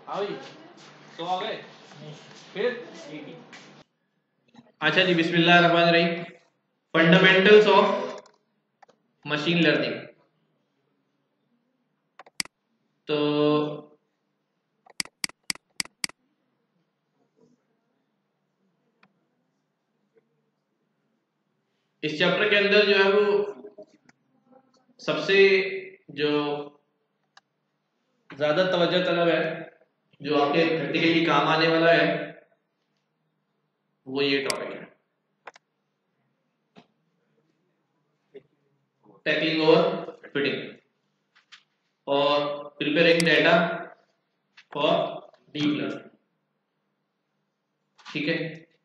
भाई तो आ गए फिर अच्छा जी, बिस्मिल्लाह रहमान रहीम। Fundamentals of machine learning. तो इस चैप्टर के अंदर जो है वो सबसे जो ज्यादा तवज्जो तलब है, जो आपके प्रैक्टिकली काम आने वाला है, वो ये टॉपिक है, टैकलिंग और फिटिंग और preparing data for deep learning. ठीक है,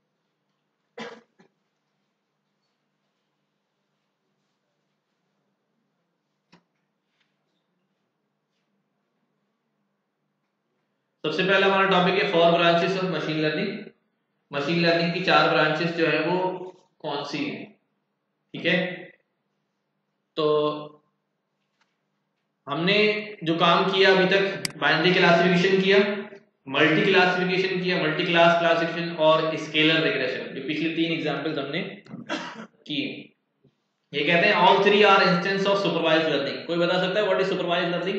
सबसे पहला हमारा टॉपिक है four branches of machine learning. Machine learning की 4 ब्रांचेस जो है वो कौन सी हैं? ठीक है, तो हमने जो काम किया अभी तक, बाइनरी क्लासिफिकेशन किया, मल्टी क्लासिफिकेशन किया, मल्टी क्लास क्लासिफिकेशन और स्केलर रिग्रेशन। जो पिछले 3 एग्जांपल्स हमने किए, ये कहते हैं all 3 are instance of supervised learning. कोई बता सकता है व्हाट इज सुपरवाइज्ड लर्निंग?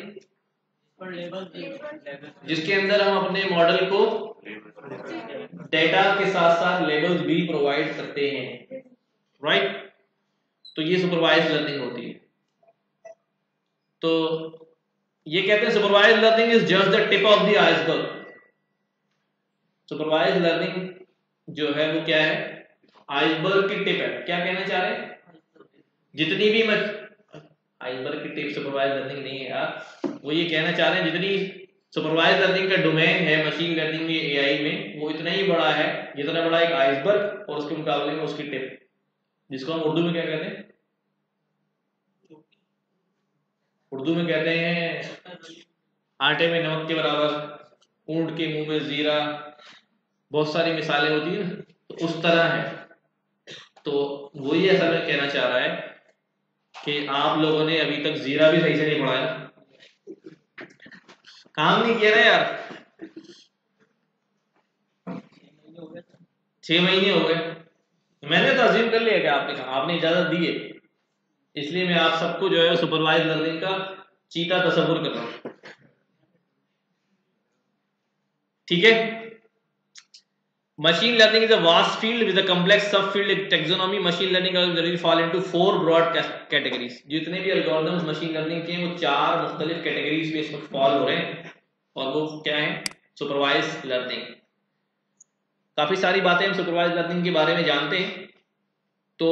जिसके अंदर हम अपने मॉडल को डेटा के साथ साथ लेबल्स भी प्रोवाइड करते हैं, राइट? तो ये सुपरवाइज्ड लर्निंग होती है। तो ये कहते हैं supervised learning is just the tip of the iceberg. Supervised learning जो है वो क्या है? आइसबर्ग की टिप है। क्या कहना चाह रहे हैं? जितनी भी आइसबर्ग की टिप सुपरवाइज्ड लर्निंग नहीं है यार, वो ये कहना चाह रहे हैं जितनी सुपरवाइज्ड लर्निंग का डोमेन है मशीन लर्निंग में, एआई में, वो इतना ही बड़ा है जितना बड़ा एक आइसबर्ग और उसके मुकाबले में उसकी टिप, जिसको हम उर्दू में क्या कहते हैं? उर्दू में कहते हैं आटे में नमक के बराबर, ऊंट के मुंह में जीरा, बहुत सारी मिसालें होती है ना, तो उस तरह है। तो वही ऐसा मैं कहना चाह रहा है कि आप लोगों ने अभी तक जीरा भी सही से नहीं पढ़ाया, काम नहीं किया ना यार। 6 महीने हो गए, मैंने तो अज्यूम कर लिया कि आपने कहा, आपने इजाजत दी है, इसलिए मैं आप सबको जो है सुपरवाइज लर्निंग का चीता तस्वुर कर रहा हूं। ठीक है, machine learning is a vast field with a complex subfield taxonomy. Machine learning algorithms fall into 4 broad categories. जितने भी algorithms machine learning के हैं वो 4 मुख्तलिफ categories में इसमें fall हो रहे हैं, और वो क्या है? supervised learning। काफी सारी बातें हम supervised learning के बारे में जानते हैं। तो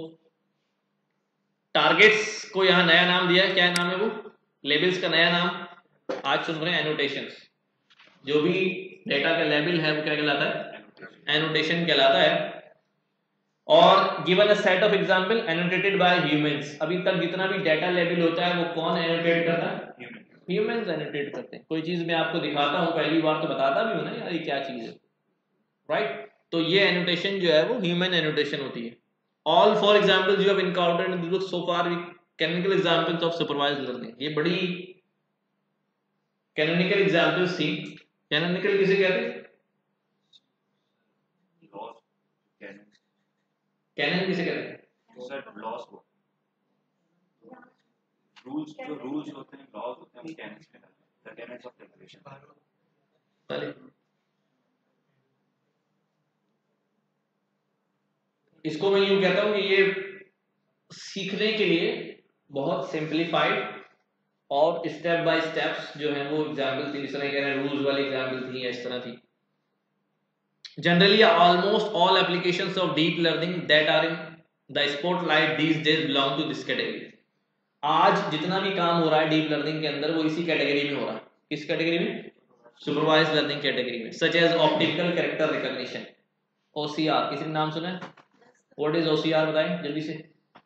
टारगेट्स को यहाँ नया नाम दिया है, क्या नाम है वो? लेबल्स का नया नाम आज सुन रहे हैं, एनोटेशंस। जो भी डेटा का लेबल है वो क्या कहलाता है? एनोटेशन कहलाता है। और given a set of example annotated by humans. अभी तक जितना भी डेटा लेबल होता है वो कौन एनोटेट करता है? ह्यूमंस एनोटेट करते हैं। कोई चीज मैं आपको दिखाता हूं, पहली बार तो बताता भी हूं ना यार ये क्या चीज है, राइट? तो ये एनोटेशन जो है वो ह्यूमन एनोटेशन होती है। All four examples you have encountered in this book so far we canonical examples of supervised learning. ये बड़ी कैनोनिकल एग्जांपल्स थी। कैनोनिकल किसे कहते हैं? कैनन किसे कहते हैं? सर लॉस को, रूल्स, जो रूल्स होते हैं, लॉज होते हैं, कैनन्स कहते हैं, द कैनन्स ऑफ डेकोरेशन। चलिए, इसको मैं यूं कहता हूं कि ये सीखने के लिए बहुत सिंपलीफाइड और स्टेप बाय स्टेप्स जो है वो एग्जाम्पल थी। इस तरह कह रहे हैं रूल्स वाली एग्जाम्पल थी या इस तरह थी। Generally almost all applications of deep learning that are in the spotlight these days belong to this category. आज जितना भी काम हो रहा है डीप लर्निंग के अंदर वो इसी कैटेगरी में हो रहा है। किस कैटेगरी में? सुपरवाइज्ड लर्निंग कैटेगरी में। Such as optical character recognition, OCR. किसी ने नाम सुना है? व्हाट इज ओसीआर, बताएं जल्दी से।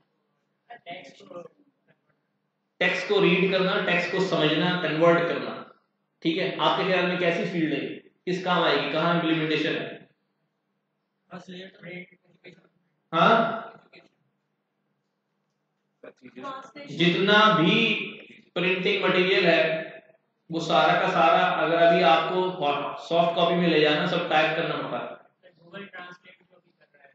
टेक्स्ट को रीड करना, टेक्स्ट को समझना, कन्वर्ट करना। ठीक है, आपके ख्याल में कैसी फील्ड है, किस काम आएगी, कहाँ इंप्लीमेंटेशन है? हाँ, जितना भी प्रिंटिंग मटेरियल है वो सारा का सारा अगर अभी आपको सॉफ्ट कॉपी में ले जाना सब टाइप करना पड़ता है। गूगल ट्रांसलेट जो भी कर रहा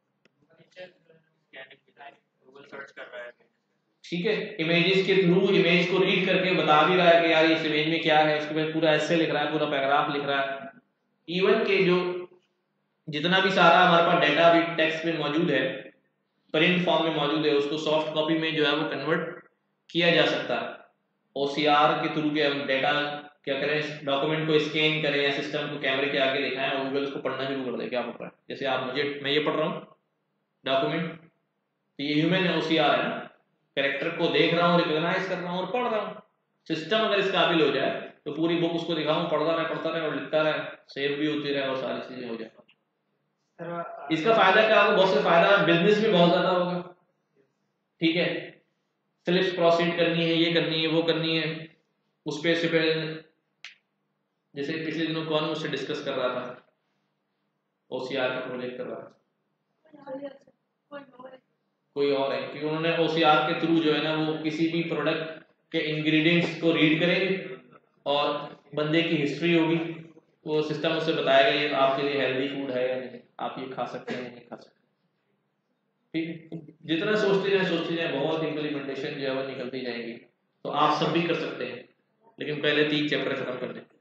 है, गूगल सर्च कर रहा है, ठीक है, इमेजेस के थ्रू इमेज को रीड करके बता भी रहा है कि यार इस इमेज में क्या है, उसके बाद पूरा ऐसे लिख रहा है, पूरा पैराग्राफ लिख रहा है। इवन के जो जितना भी सारा हमारे पास डेटा अभी टेक्स्ट में मौजूद है, प्रिंट फॉर्म में मौजूद है, उसको सॉफ्ट कॉपी में जो है वो कन्वर्ट किया जा सकता है। ओसीआर के थ्रू के हम डेटा क्या करें, डॉक्यूमेंट को स्कैन करें या सिस्टम को कैमरे के आगे दिखाएं और गूगल उसको पढ़ना शुरू कर दे। क्या पढ़ रहा है, जैसे आप मैं ये पढ़ रहा हूँ डॉक्यूमेंट, तो ये ह्यूमन ओसीआर है ना, कैरेक्टर को देख रहा हूँ, रिकॉग्नाइज कर रहा हूँ और पढ़ रहा हूँ। सिस्टम अगर इस काबिल हो जाए तो पूरी बुक उसको दिखाऊं, पढ़ता रहे और लिखता रहे, सेव भी होती रहे और सारी चीजें हो जाए। इसका फायदा क्या होगा, बहुत से फायदा बिजनेस में बहुत ज्यादा होगा। ठीक है, स्लिप्स प्रोसीड करनी है, ये करनी है, वो करनी है, उस पे से जैसे पिछले दिनों कौन मुझसे डिस्कस कर रहा था, ओसीआर का प्रोजेक्ट कर रहा था, कोई और है, क्योंकि उन्होंने ओसीआर के थ्रू जो है ना वो किसी भी प्रोडक्ट के इंग्रेडिएंट्स को रीड करेंगे और बंदे की हिस्ट्री होगी, वो सिस्टम उससे बताएगा ये आपके लिए हेल्दी फूड है या नहीं, आप ये खा सकते हैं नहीं खा सकते। ठीक, जितना सोचते जाए बहुत इंप्लीमेंटेशन जो है वो निकलती जाएगी। तो आप सब भी कर सकते हैं, लेकिन पहले 3 चैप्टर खत्म कर दें।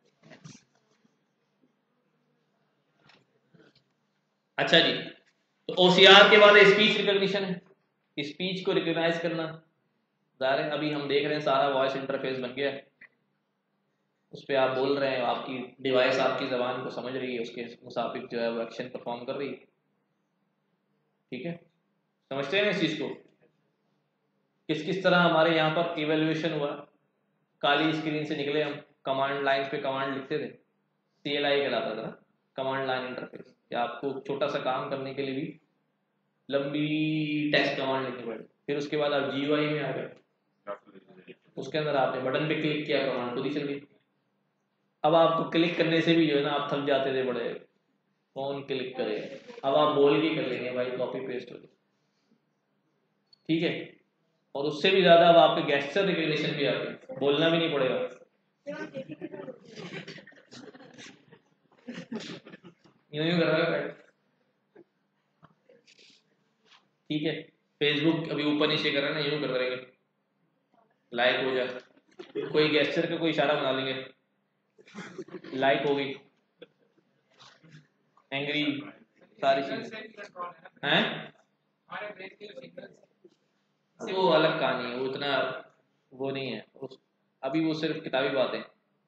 अच्छा जी, तो ओसीआर के बाद स्पीच रिकॉग्निशन है, स्पीच को रिकॉग्नाइज करना। जाहिर है अभी हम देख रहे हैं सारा वॉइस इंटरफेस बन गया है, उस पर आप बोल रहे हैं, आपकी डिवाइस आपकी जबान को समझ रही है, उसके मुताबिक जो है वो एक्शन परफॉर्म कर रही है। ठीक है, समझते हैं ना इस चीज को। किस तरह हमारे यहाँ पर इवेल्युएशन हुआ, काली स्क्रीन से निकले हम, कमांड लाइन पे कमांड लिखते थे, CLI कहलाता था ना, कमांड लाइन इंटरफेस, या आपको छोटा सा काम करने के लिए भी लंबी टेक्स्ट कमांड लिखनी पड़ी। फिर उसके बाद आप GUI में आ गए, उसके अंदर आपने बटन पे क्लिक किया, कमांड खुद ही चल गई। अब आपको क्लिक करने से भी जो है ना आप थक जाते थे, बड़े कौन क्लिक करे, अब आप बोल के कर लेंगे भाई, कॉपी पेस्ट हो गया। ठीक है, और उससे भी ज्यादा अब आपके गेस्चर रिकग्निशन भी आ गई, बोलना भी नहीं पड़ेगा। यूं कर रहा है। ठीक है, फेसबुक अभी ऊपर नीचे कर रहे हैं ना, यूं कर रहे हैं, लाइक हो जाए, कोई गेस्चर का कोई इशारा बना लेंगे, लाइक हो गई, एंग्री, सारी चीजें हैं। वो अलग कहानी है, वो इतना वो नहीं है अभी, वो सिर्फ किताबी बातें,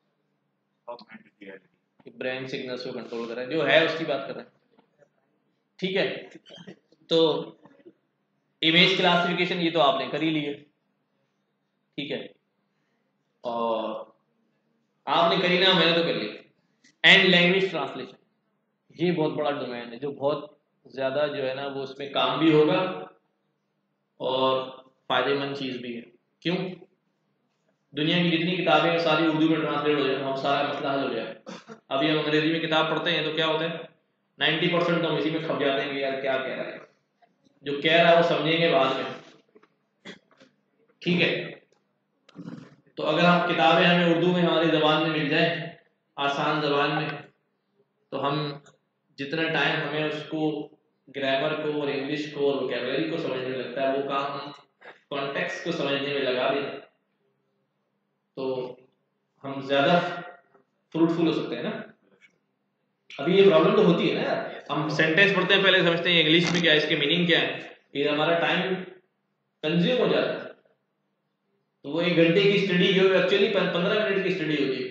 ब्रेन सिग्नल्स को कंट्रोल कर रहा है, जो है उसकी बात कर रहे हैं। ठीक है, तो इमेज क्लासिफिकेशन ये तो आपने कर ही लिए। ठीक है, और आपने करी ना, मैंने तो कर ली। एंड लैंग्वेज ट्रांसलेशन, ये बहुत बड़ा डोमेन है, जो बहुत ज्यादा जो है ना वो उसमें काम भी होगा और फायदेमंद चीज भी है। क्यों, दुनिया की जितनी किताबें हैं सारी उर्दू में ट्रांसलेट हो जाए, हम सारा मसला हल हो जाए। अभी हम अंग्रेजी में किताब पढ़ते हैं तो क्या होता है, 90% तो हम इसी में खप जाते हैं कि यार क्या कह रहा है, जो कह रहा है वो समझेंगे बाद में। ठीक है, तो अगर हम किताबें हमें उर्दू में हमारी जबान में मिल जाए, आसान जबान में, तो हम जितना टाइम हमें उसको ग्रामर को और इंग्लिश को और वोकैबुलरी को समझने में लगता है, वो काम हम कॉन्टेक्स्ट को समझने में लगा दें तो हम ज्यादा फ्रूटफुल हो सकते हैं ना। अभी ये प्रॉब्लम तो होती है ना, हम सेंटेंस पढ़ते हैं पहले समझते हैं इंग्लिश में क्या है, इसके मीनिंग क्या है, ये हमारा टाइम कंज्यूम हो जाता है। तो वो 1 घंटे की स्टडी जो एक्चुअली 15 मिनट की स्टडी होती है।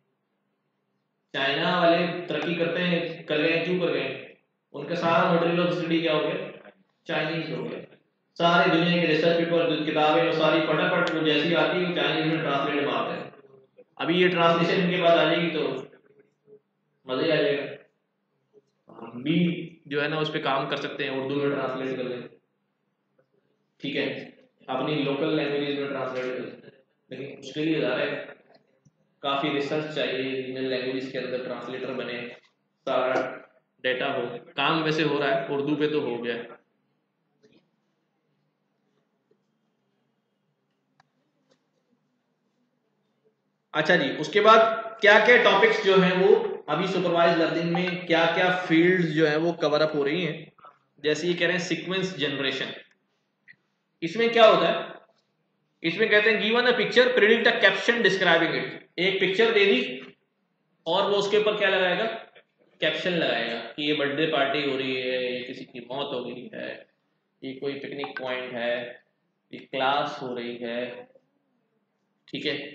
चाइना वाले तरक्की करते हैं, कर गए, क्यों कर गए, उनका सारा मटेरियल ऑफ स्टडी क्या हो गया, चाइनीज हो गया। सारी दुनिया के रिसर्च पेपर किताबें सारी फटाफट वो जैसी आती है चाइनीज में ट्रांसलेट मारते हैं। अभी ये ट्रांसलेशन इनके पास आ जाएगी तो मजे आ जाएगा। हम भी जो है ना उस पर काम कर सकते हैं, उर्दू में ट्रांसलेट कर लें, ठीक है, अपनी लोकल लैंग्वेज में ट्रांसलेट कर लें, लेकिन उसके लिए ज़्यादा काफ़ी रिसर्च चाहिए, रीजनल लैंग्वेज के अंदर ट्रांसलेटर बने, सारा डेटा हो। काम वैसे हो रहा है, उर्दू पे तो हो गया है। अच्छा जी, उसके बाद क्या क्या टॉपिक्स जो हैं वो अभी सुपरवाइज लर्निंग में क्या क्या फील्ड्स जो है वो कवर अप हो रही हैं। जैसे ये कह रहे हैं सीक्वेंस जनरेशन, इसमें क्या होता है, इसमें कहते हैं given a picture predict a caption describing it. एक पिक्चर दे दी और वो उसके ऊपर क्या लगाएगा, कैप्शन लगाएगा कि ये बर्थडे पार्टी हो रही है, ये किसी की मौत हो गई है, ये कोई पिकनिक पॉइंट है, ये क्लास हो रही है, ठीक है।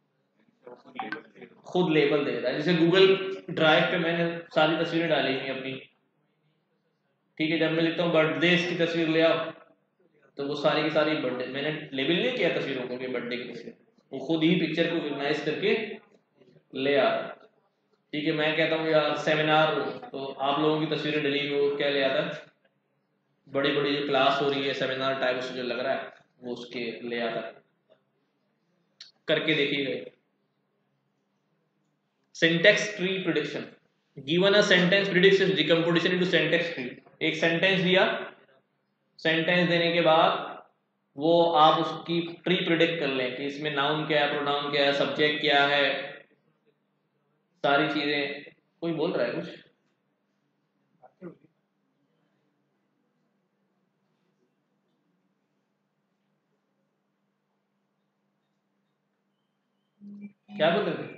खुद लेबल दे रहा है, जैसे गूगल ड्राइव पे मैंने सारी तस्वीरें डाली हुई अपनी, ठीक है। जब मैं लिखता हूँ बर्थडे की तस्वीर ले आओ, तो वो सारी की सारी बर्थडे, मैंने लेबल नहीं किया तस्वीरों को कि बर्थडे की तस्वीर, वो खुद ही पिक्चर को ऑर्गेनाइज करके ले आ रहा है, ठीक है। मैं कहता हूँ यार सेमिनार, तो आप लोगों की तस्वीरें डली वो क्या ले आता है, बड़ी बड़ी जो क्लास हो रही है सेमिनार टाइप उससे जो लग रहा है वो उसके ले आता है। करके देखिएगा। Syntax tree prediction, given a sentence predicts its decomposition into syntax tree. एक सेंटेंस दिया, सेंटेंस देने के बाद वो आप उसकी ट्री प्रिडिक्ट कर लें कि इसमें नाउन क्या है, प्रोनाउन क्या है, सब्जेक्ट क्या है, सारी चीजें। कोई बोल रहा है कुछ? क्या बोल रहे थे?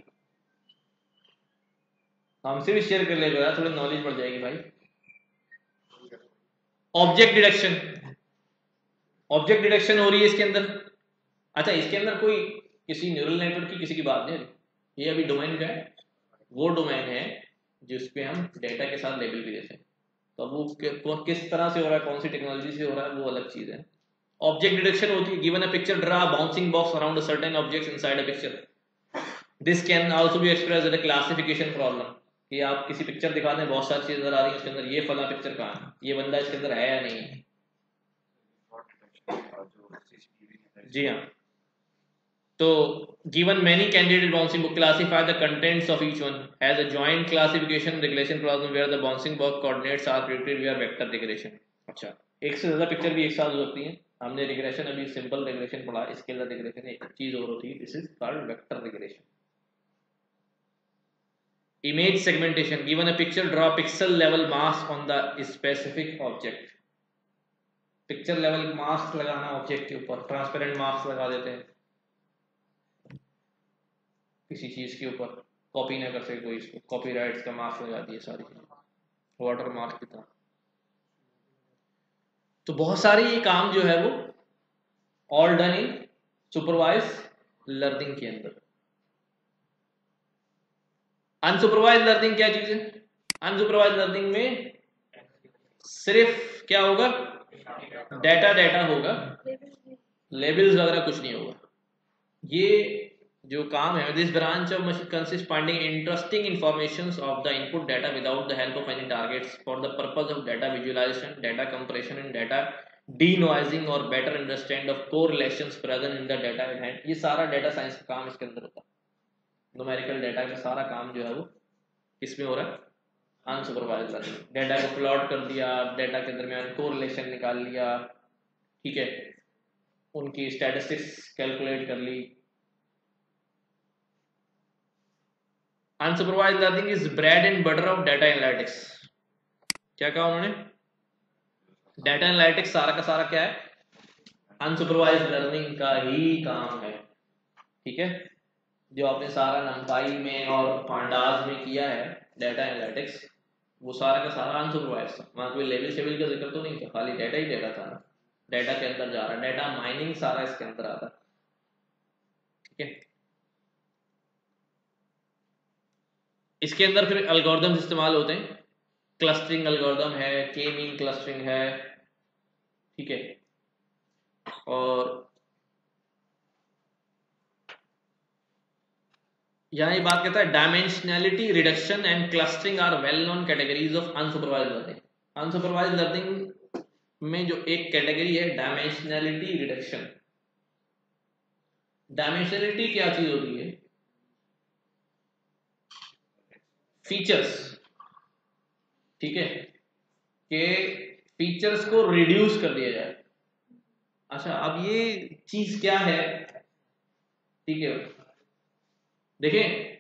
हमसे भी शेयर कर लेगा, थोड़ी नॉलेज बढ़ जाएगी भाई। ऑब्जेक्ट डिडक्शन, ऑब्जेक्ट डिडक्शन हो रही है इसके अंदर। अच्छा, इसके अंदर कोई किसी न्यूरल नेटवर्क की किसी की बात नहीं है, ये अभी डोमेन का है, वो डोमेन है जिसपे हम डेटा के साथ लेबल भी देते हैं। तो अब वो किस तरह से हो रहा है, कौन सी टेक्नोलॉजी से हो रहा है, वो अलग चीज है। ऑब्जेक्ट डिडक्शन होती है given a picture draw bounding box around a certain objects inside a picture. This can also be expressed as a classification problem, कि आप किसी पिक्चर दिखाते हैं, बहुत सारी चीजें नजर आ रही है उसके अंदर, ये फला पिक्चर कहाँ है, ये बंदा इसके अंदर है या नहीं है। जी हाँ। तो given many candidate bouncing book, classify the contents of each one as a joint classification regression problem where the bouncing box coordinates are predicted via vector regression। अच्छा, एक से ज्यादा पिक्चर भी एक साथ हो सकती हैं। हमने रिग्रेशन अभी सिंपल रिग्रेशन पढ़ा, स्केलर रिग्रेशन एक चीज और होती है, this is called vector regression. Image segmentation, given a picture draw pixel level mask on the specific object. Picture level mask लगाना ऑब्जेक्ट के ऊपर, ट्रांसपेरेंट मास्क लगा देते हैं किसी चीज के ऊपर, कॉपी ना कर सके कोई इसको, कॉपीराइट्स का मार्क्स लगा दिए सारी वाटर मार्क की तरह। तो बहुत सारी ये काम जो है वो all done in supervised learning के अंदर। अनसुपरवाइज लर्निंग क्या चीज है? अनसुपरवाइज लर्निंग में सिर्फ क्या होगा, डेटा डेटा होगा, लेबल्स वगैरह कुछ नहीं होगा। ये जो काम है, this branch of machine consist finding interesting informations of the input data without the help of any targets for the purpose of data visualization, data compression and data denoising और better understand of correlations present in the data at hand. ये सारा data science का काम इसके अंदर होता है। Numerical data का सारा काम जो है वो किसमें हो रहा है, अनसुपरवाइज्ड लर्निंग। डाटा को प्लॉट कर दिया, डाटा के दरमियान कोरिलेशन निकाल लिया, ठीक है, उनकी स्टैटिस्टिक्स कैलकुलेट कर ली। Unsupervised learning is bread and butter of data analytics. क्या कहा उन्होंने? डाटा एनालिटिक्स सारा का सारा क्या है, अनसुपरवाइज्ड लर्निंग का ही काम है, ठीक है। जो आपने सारा नंपाई में और पांडास में किया है डाटा एनालिटिक्स, वो सारा का सारा अनसुपरवाइज्ड था। वहां कोई लेवल शेवल का जिक्र तो नहीं था, खाली डाटा ही डाटा था, डाटा के अंदर जा रहा है, डाटा माइनिंग सारा इसके अंदर आता है, ठीक है। इसके अंदर फिर एल्गोरिथम्स इस्तेमाल होते हैं, क्लस्टरिंग एल्गोरिथम है, के मीन क्लस्टरिंग है, ठीक है। और यहाँ ये बात कहता है dimensionality reduction and clustering are well known categories of unsupervised learning. Unsupervised learning में जो एक कैटेगरी है डायमेंशनैलिटी रिडक्शन। डायमेंशनैलिटी क्या चीज होती है? फीचर्स, ठीक है, कि फीचर्स को रिड्यूस कर दिया जाए। अच्छा, अब ये चीज क्या है, ठीक है, देखें,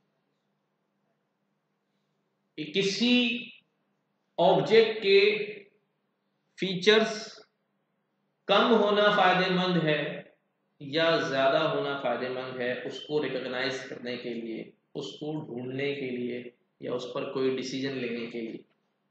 किसी ऑब्जेक्ट के फीचर्स कम होना फायदेमंद है या ज्यादा होना फायदेमंद है, उसको रिकॉग्नाइज करने के लिए, उसको ढूंढने के लिए, या उस पर कोई डिसीजन लेने के लिए।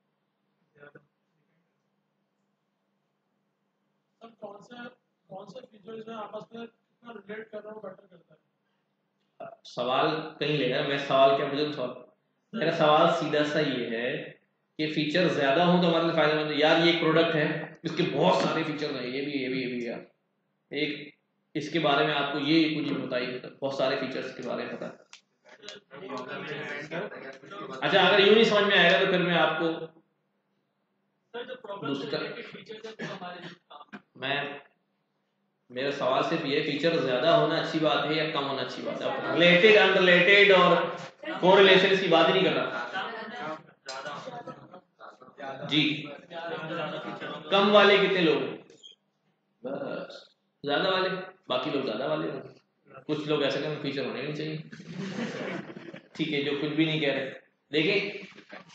कौन से फीचर्स में आपस में कितना रिलेट कर रहा हूँ बेटर करता है? सवाल कहीं ले रहा, मैं सवाल क्या, मुझे सवाल, मेरा सवाल सीधा सा ये है कि फीचर ज्यादा हो तो हमारे लिए फायदेमंद है। यार ये एक प्रोडक्ट है, इसके बहुत सारे फीचर हैं, ये भी यार, एक इसके बारे में आपको ये कुछ बताइए, बहुत सारे फीचर्स के बारे में पता है। अच्छा, अगर यूं नहीं समझ में आएगा तो फिर मैं आपको मेरा सवाल सिर्फ ये, फीचर ज्यादा होना अच्छी बात है या कम होना अच्छी बात है? रिलेटेड, अनरिलेटेड और कोरिलेशन की बात ही नहीं कर रहा जी। कम वाले कितने लोग? बस ज्यादा वाले, बाकी लोग ज्यादा वाले लोग। कुछ लोग ऐसे कहेंगे फीचर होने नहीं चाहिए, ठीक है, जो कुछ भी नहीं कह रहे। देखिए,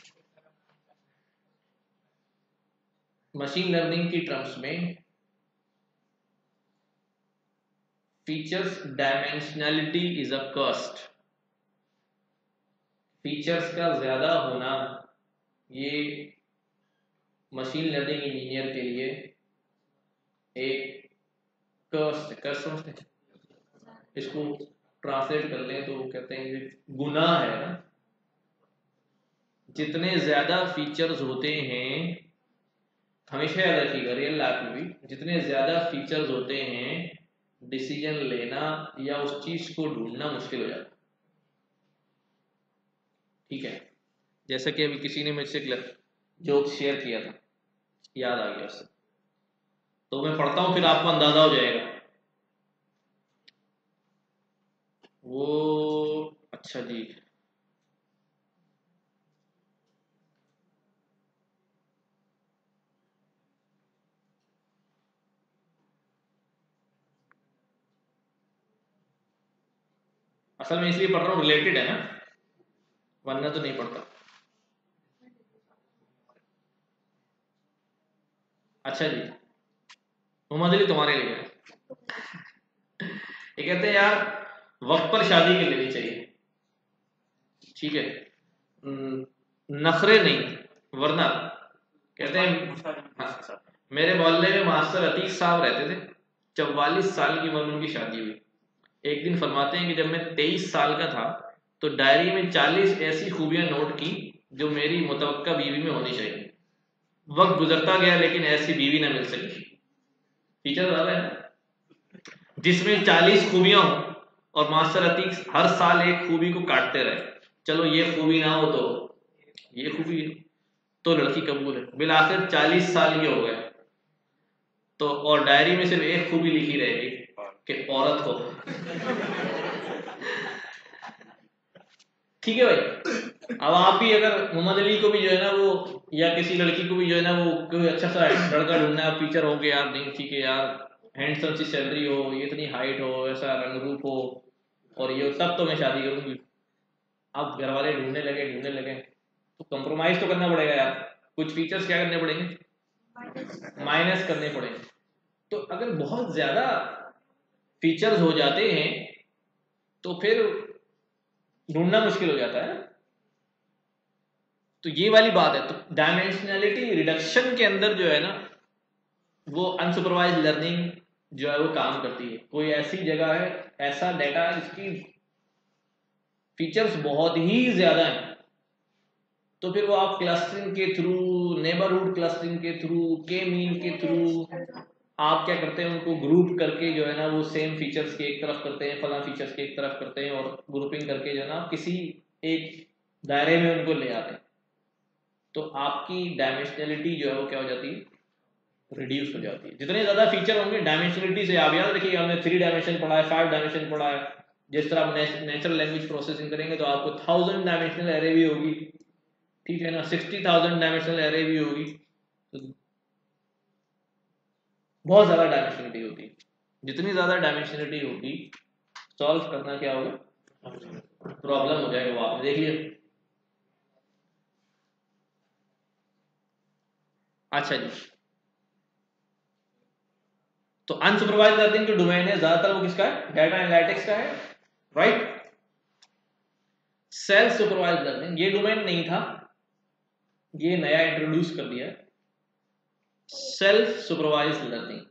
मशीन लर्निंग की टर्म्स में features dimensionality is a cost. Features का ज्यादा होना ये मशीन लर्निंग इंजीनियर के लिए एक कॉस्ट समझते हैं। इसको ट्रांसलेट कर लें तो कहते हैं गुनाह है ना। जितने ज्यादा फीचर्स होते हैं, हमेशा याद रखिएगा रियल लाइफ में भी, जितने ज्यादा फीचर्स होते हैं, डिसीजन लेना या उस चीज को ढूंढना मुश्किल हो जाता है। ठीक है, जैसा कि अभी किसी ने मुझसे जोक शेयर किया था, याद आ गया उससे, तो मैं पढ़ता हूं, फिर आपको अंदाजा हो जाएगा। वो अच्छा जी, असल में इसलिए पढ़ रहा हूँ, रिलेटेड है ना, वरना तो नहीं पढ़ता। अच्छा जी, मोहम्मद अली तुम्हारे लिए है। ये कहते हैं यार वक्त पर शादी कर लेनी चाहिए, ठीक है, नखरे नहीं, वरना कहते हैं हाँ, मेरे मोहल्ले में मास्टर अतीक साहब रहते थे, 44 साल की उम्र में उनकी शादी हुई। एक दिन फरमाते हैं कि जब मैं 23 साल का था तो डायरी में 40 ऐसी खूबियां नोट की जो मेरी मुतवक्का बीवी में होनी चाहिए। वक्त गुजरता गया लेकिन ऐसी बीवी ना मिल सकी। फीचर ज्यादा है, जिसमें 40 खूबियां हो और मास्टर अतीक हर साल एक खूबी को काटते रहे। चलो ये खूबी ना हो तो ये खूबी है, तो लड़की कबूल है। बिल आखिर 40 साल के हो गए तो, और डायरी में सिर्फ एक खूबी लिखी रहेगी कि औरत हो। ठीक है भाई, अब आप भी अगर मोहम्मद अली को भी जो है ना वो, या किसी लड़की को भी जो है ना वो कोई अच्छा सा लड़का ढूंढना है, फीचर हो गया यार, नहीं ठीक है यार, हैंडसम सी सैलरी हो, ये इतनी हाइट हो, ऐसा रंग रूप हो और ये, तब तो मैं शादी करूंगी। अब घर वाले ढूंढने लगे तो कंप्रोमाइज तो करना पड़ेगा यार। कुछ फीचर्स क्या करने पड़ेंगे, माइनस करने पड़ेंगे। तो अगर बहुत ज्यादा फीचर्स हो जाते हैं तो फिर ढूंढना मुश्किल हो जाता है। तो ये वाली बात है। तो डायमेंशनैलिटी रिडक्शन के अंदर जो है ना, वो अनसुपरवाइज लर्निंग जो है वो काम करती है। कोई ऐसी जगह है, ऐसा डेटा है जिसकी फीचर्स बहुत ही ज्यादा हैं, तो फिर वो आप क्लस्टरिंग के थ्रू, नेबरहुड क्लस्टरिंग के थ्रू, के मीन के थ्रू आप क्या करते हैं, उनको ग्रुप करके जो है ना वो सेम फीचर्स के एक तरफ करते हैं, फला फीचर्स के एक तरफ करते हैं, और ग्रुपिंग करके जो है ना किसी एक दायरे में उनको ले आते हैं। तो आपकी डायमेंशनलिटी जो है वो क्या हो जाती है, रिड्यूस हो जाती है। जितने ज्यादा फीचर होंगे डायमेंशनलिटी से, आप याद रखिएगा हमने 3 डायमेंशन पढ़ा है, 5 डायमेंशन पढ़ा है। जिस तरह आप नेचुरल लैंग्वेज प्रोसेसिंग करेंगे तो आपको 1000 डायमेंशनल एरे भी होगी, ठीक है ना, 60,000 डायमेंशनल एरे भी होगी। तो बहुत ज्यादा डायमेंशनलिटी होती है। जितनी ज्यादा डायमेंशनलिटी होगी, सॉल्व करना क्या होगा, प्रॉब्लम हो जाएगा वो आपने देख लिया। अच्छा जी, तो अनसुपरवाइज लर्निंग जो डोमेन है ज्यादातर वो किसका है, डाटा एनालिटिक्स का है, राइट। सेल्फ सुपरवाइज लर्निंग ये डोमेन नहीं था, ये नया इंट्रोड्यूस कर दिया है, self supervised learning.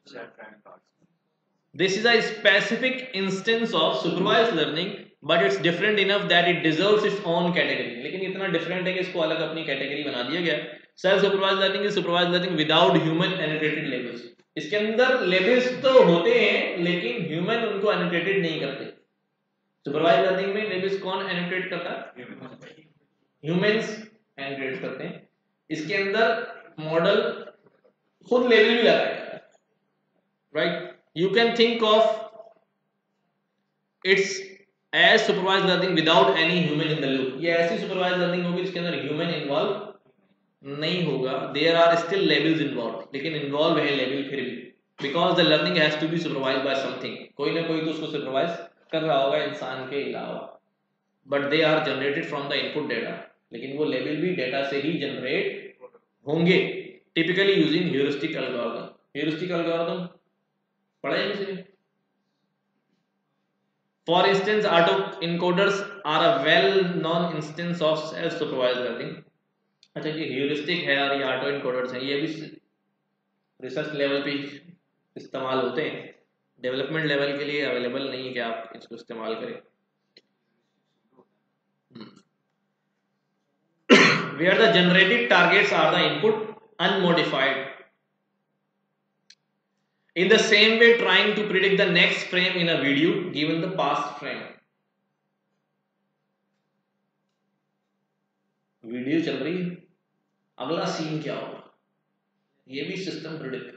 This is a specific instance of supervised learning, but it's different enough that it deserves its own category. लेकिन इतना different है कि इसको अलग अपनी कैटेगरी बना दिया गया। Self supervised learning is supervised learning without human annotated labels. इसके अंदर labels तो होते हैं लेकिन human उनको annotated नहीं करते। Supervised learning में labels कौन annotate करता है? Humans annotate करते हैं। इसके अंदर मॉडल खुद लेबल भी लगाएगा, right. You can think of it's as supervised learning without any human in the loop. ये ऐसी supervised learning होगी जिसके अंदर human involve नहीं होगा। There are still labels involved, लेकिन involve है label फिर भी, because the learning has to be supervised by something. कोई ना कोई तो उसको supervise कर रहा होगा इंसान के अलावा, but they are generated from the input data. लेकिन वो label भी data से ही generate होंगे, typically using heuristic algorithm. Heuristic algorithm पढ़ा है किसी ने? For instance, autoencoders are a well-known instance of self-supervised learning. अच्छा ये heuristic है और ये autoencoders हैं, ये भी रिसर्च लेवल पे इस्तेमाल होते हैं, डेवलपमेंट लेवल के लिए अवेलेबल नहीं है कि आप इसको इस्तेमाल करें। Where the generated targets are the input unmodified. In the same way, trying to predict the next frame in a video given the past frame. Video चल रही है, अगला सीन क्या होगा, ये भी सिस्टम प्रिडिक्ट।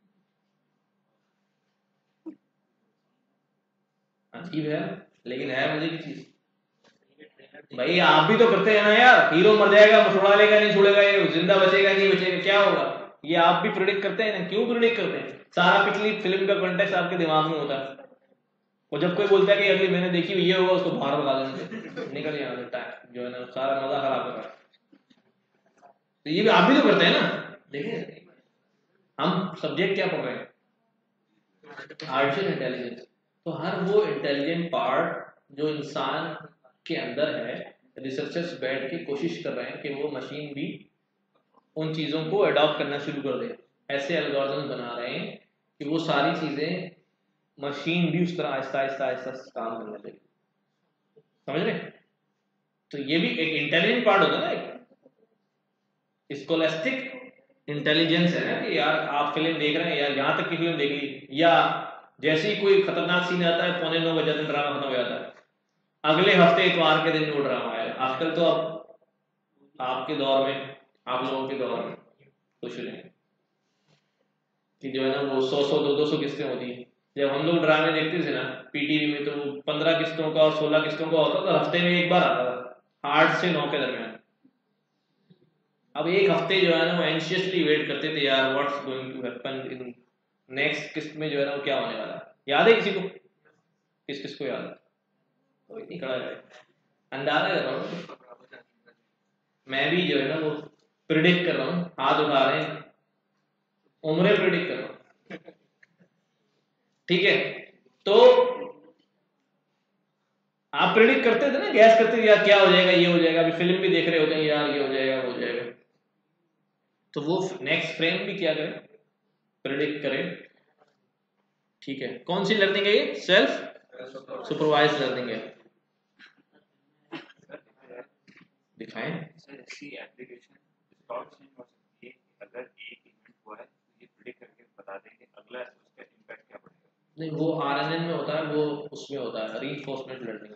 अजीब है लेकिन है मुझे की चीज। भाई आप भी तो करते हैं ना यार, हीरो मर जाएगा छोड़ा लेगा नहीं छोड़ेगा, ये जिंदा बचेगा नहीं बचेगा, क्या होगा, ये आप भी प्रिडिक्ट करते हैं ना। क्यों प्रिडिक्ट करते हैं? सारा पिछली फिल्म का कॉन्टेक्स्ट आपके दिमाग में होता है, और जब कोई बोलता है कि अगली मैंने देखी हुई ये होगा, उसको बाहर भगा देंगे, निकल जाना देता है, जो है ना सारा मजा खराब कर रहा है। तो ये भी आप भी तो करते हैं ना। देखिए हम सब्जेक्ट क्या पढ़ रहे हैं, आर्टिफिशियल इंटेलिजेंस। तो हर वो इंटेलिजेंट पार्ट जो इंसान के अंदर है, रिसर्चर्स बैठ के कोशिश कर रहे हैं कि वो मशीन भी उन चीजों को अडॉप्ट करना शुरू कर दे। ऐसे एल्गोरिथम बना रहे हैं कि वो सारी चीजें मशीन भी उस तरह आहिस्ता आहिस्ता आहिस्ता काम करने लगे, समझ रहे? तो ये भी एक इंटेलिजेंट पार्ट होता है ना, स्कोलास्टिक इंटेलिजेंस है ना, कि यार आप फिल्म देख रहे हैं यार, यहाँ तक की फिल्म देख ली, या जैसे ही कोई खतरनाक सीन आता है 8:45 बजे दिन ड्रामा खत्म हो जाता है, अगले हफ्ते इतवार के दिन वो ड्रामा आएगा। आजकल तो अब आपके दौर में, आप लोगों के दौर में कुछ नहीं कि जो है ना वो 100-100 200 किस्तें होती हैं। जब हम लोग ड्रामे देखते थे ना पीटीवी में, तो 15 किस्तों का और 16 किस्तों का होता था, हफ्ते में एक बार आता था 8 से 9 के दरमियान। अब एक हफ्ते जो है ना वो एंशियसली वेट करते थे यार, what's going to happen in next किस्त में, जो है ना वो क्या होने वाला है। याद है किसी को? किस किस को याद है? कोई नहीं खड़ा है, अंदाजा कर रहा हूँ मैं भी, जो है ना वो प्रिडिक्ट कर रहा हूँ, हाथ उठा रहे हैं, उम्रें प्रिडिक्ट कर रहा हूँ, ठीक है। तो आप प्रिडिक्ट करते थे ना, गैस करते थे यार क्या हो जाएगा, ये हो जाएगा। अभी फिल्म भी देख रहे होते हैं यार, ये हो जाएगा वो हो जाएगा, तो वो नेक्स्ट फ्रेम भी क्या करे, प्रिडिक्ट करे, ठीक है। कौन सी लर्निंग है ये? सेल्फ सुपरवाइज लर्निंग है। दिखाएं ऐसी एप्लीकेशन स्टॉक चेंज हो सकती है, अगर एक इवेंट हुआ है तो ये प्रिडिक्ट करके बता देंगे अगला उसका इम्पैक्ट क्या पड़ेगा। नहीं, वो आरएनएन में होता है, वो उसमें होता है रीइंफोर्समेंट लर्निंग,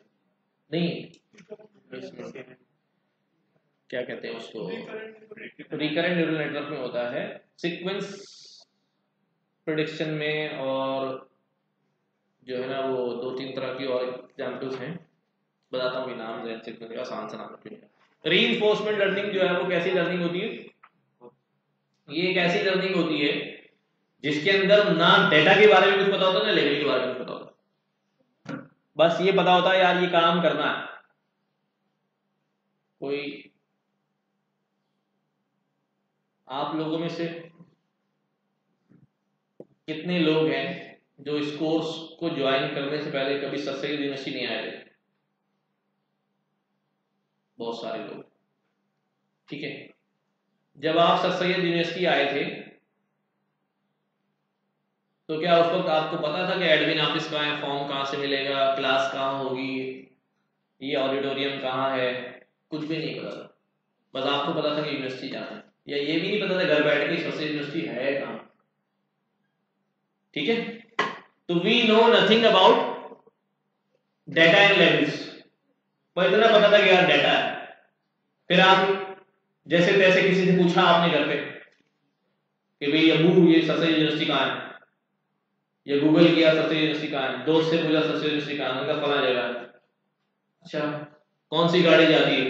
नहीं क्या कहते हैं उसको, रिकरेंट न्यूरल नेटवर्क में होता है, सीक्वेंस प्रेडिक्शन में, और जो है ना वो 2-3 तरह की और एग्जांपल्स हैं, बताता हूँ नाम, जैसे आसान से नाम। रीइंफोर्समेंट लर्निंग जो है वो कैसी लर्निंग होती है? ये एक ऐसी लर्निंग होती है जिसके अंदर ना डेटा के बारे में कुछ पता होता है ना लेवल के बारे में कुछ पता होता है। बस ये पता होता है यार ये काम करना है। कोई आप लोगों में से कितने लोग हैं जो इस कोर्स को ज्वाइन करने से पहले कभी सर सैयद यूनिवर्सिटी नहीं आए थे? बहुत सारे लोग, ठीक है। जब आप सर सैयद यूनिवर्सिटी आए थे तो क्या उस वक्त आपको पता था कि एडमिन ऑफिस कहाँ है, फॉर्म कहाँ से मिलेगा, क्लास कहाँ होगी, ये ऑडिटोरियम कहाँ है? कुछ भी नहीं पता था। बस आपको पता था कि यूनिवर्सिटी जाना है, या ये भी नहीं पता था घर बैठ के सर सैयद यूनिवर्सिटी है कहाँ, ठीक है। तो we know nothing about data and labels, पर इतना पता था कि यार डेटा है। फिर आप जैसे तैसे किसी से पूछा आपने घर पे कि भाई अबू ये सर सैयद यूनिवर्सिटी कहाँ है, या गूगल किया सर सैयद यूनिवर्सिटी कहाँ है, दोस्त से पूछा सर सैयद यूनिवर्सिटी कहाँ है, उनका फला जगह है। अच्छा कौन सी गाड़ी जाती है,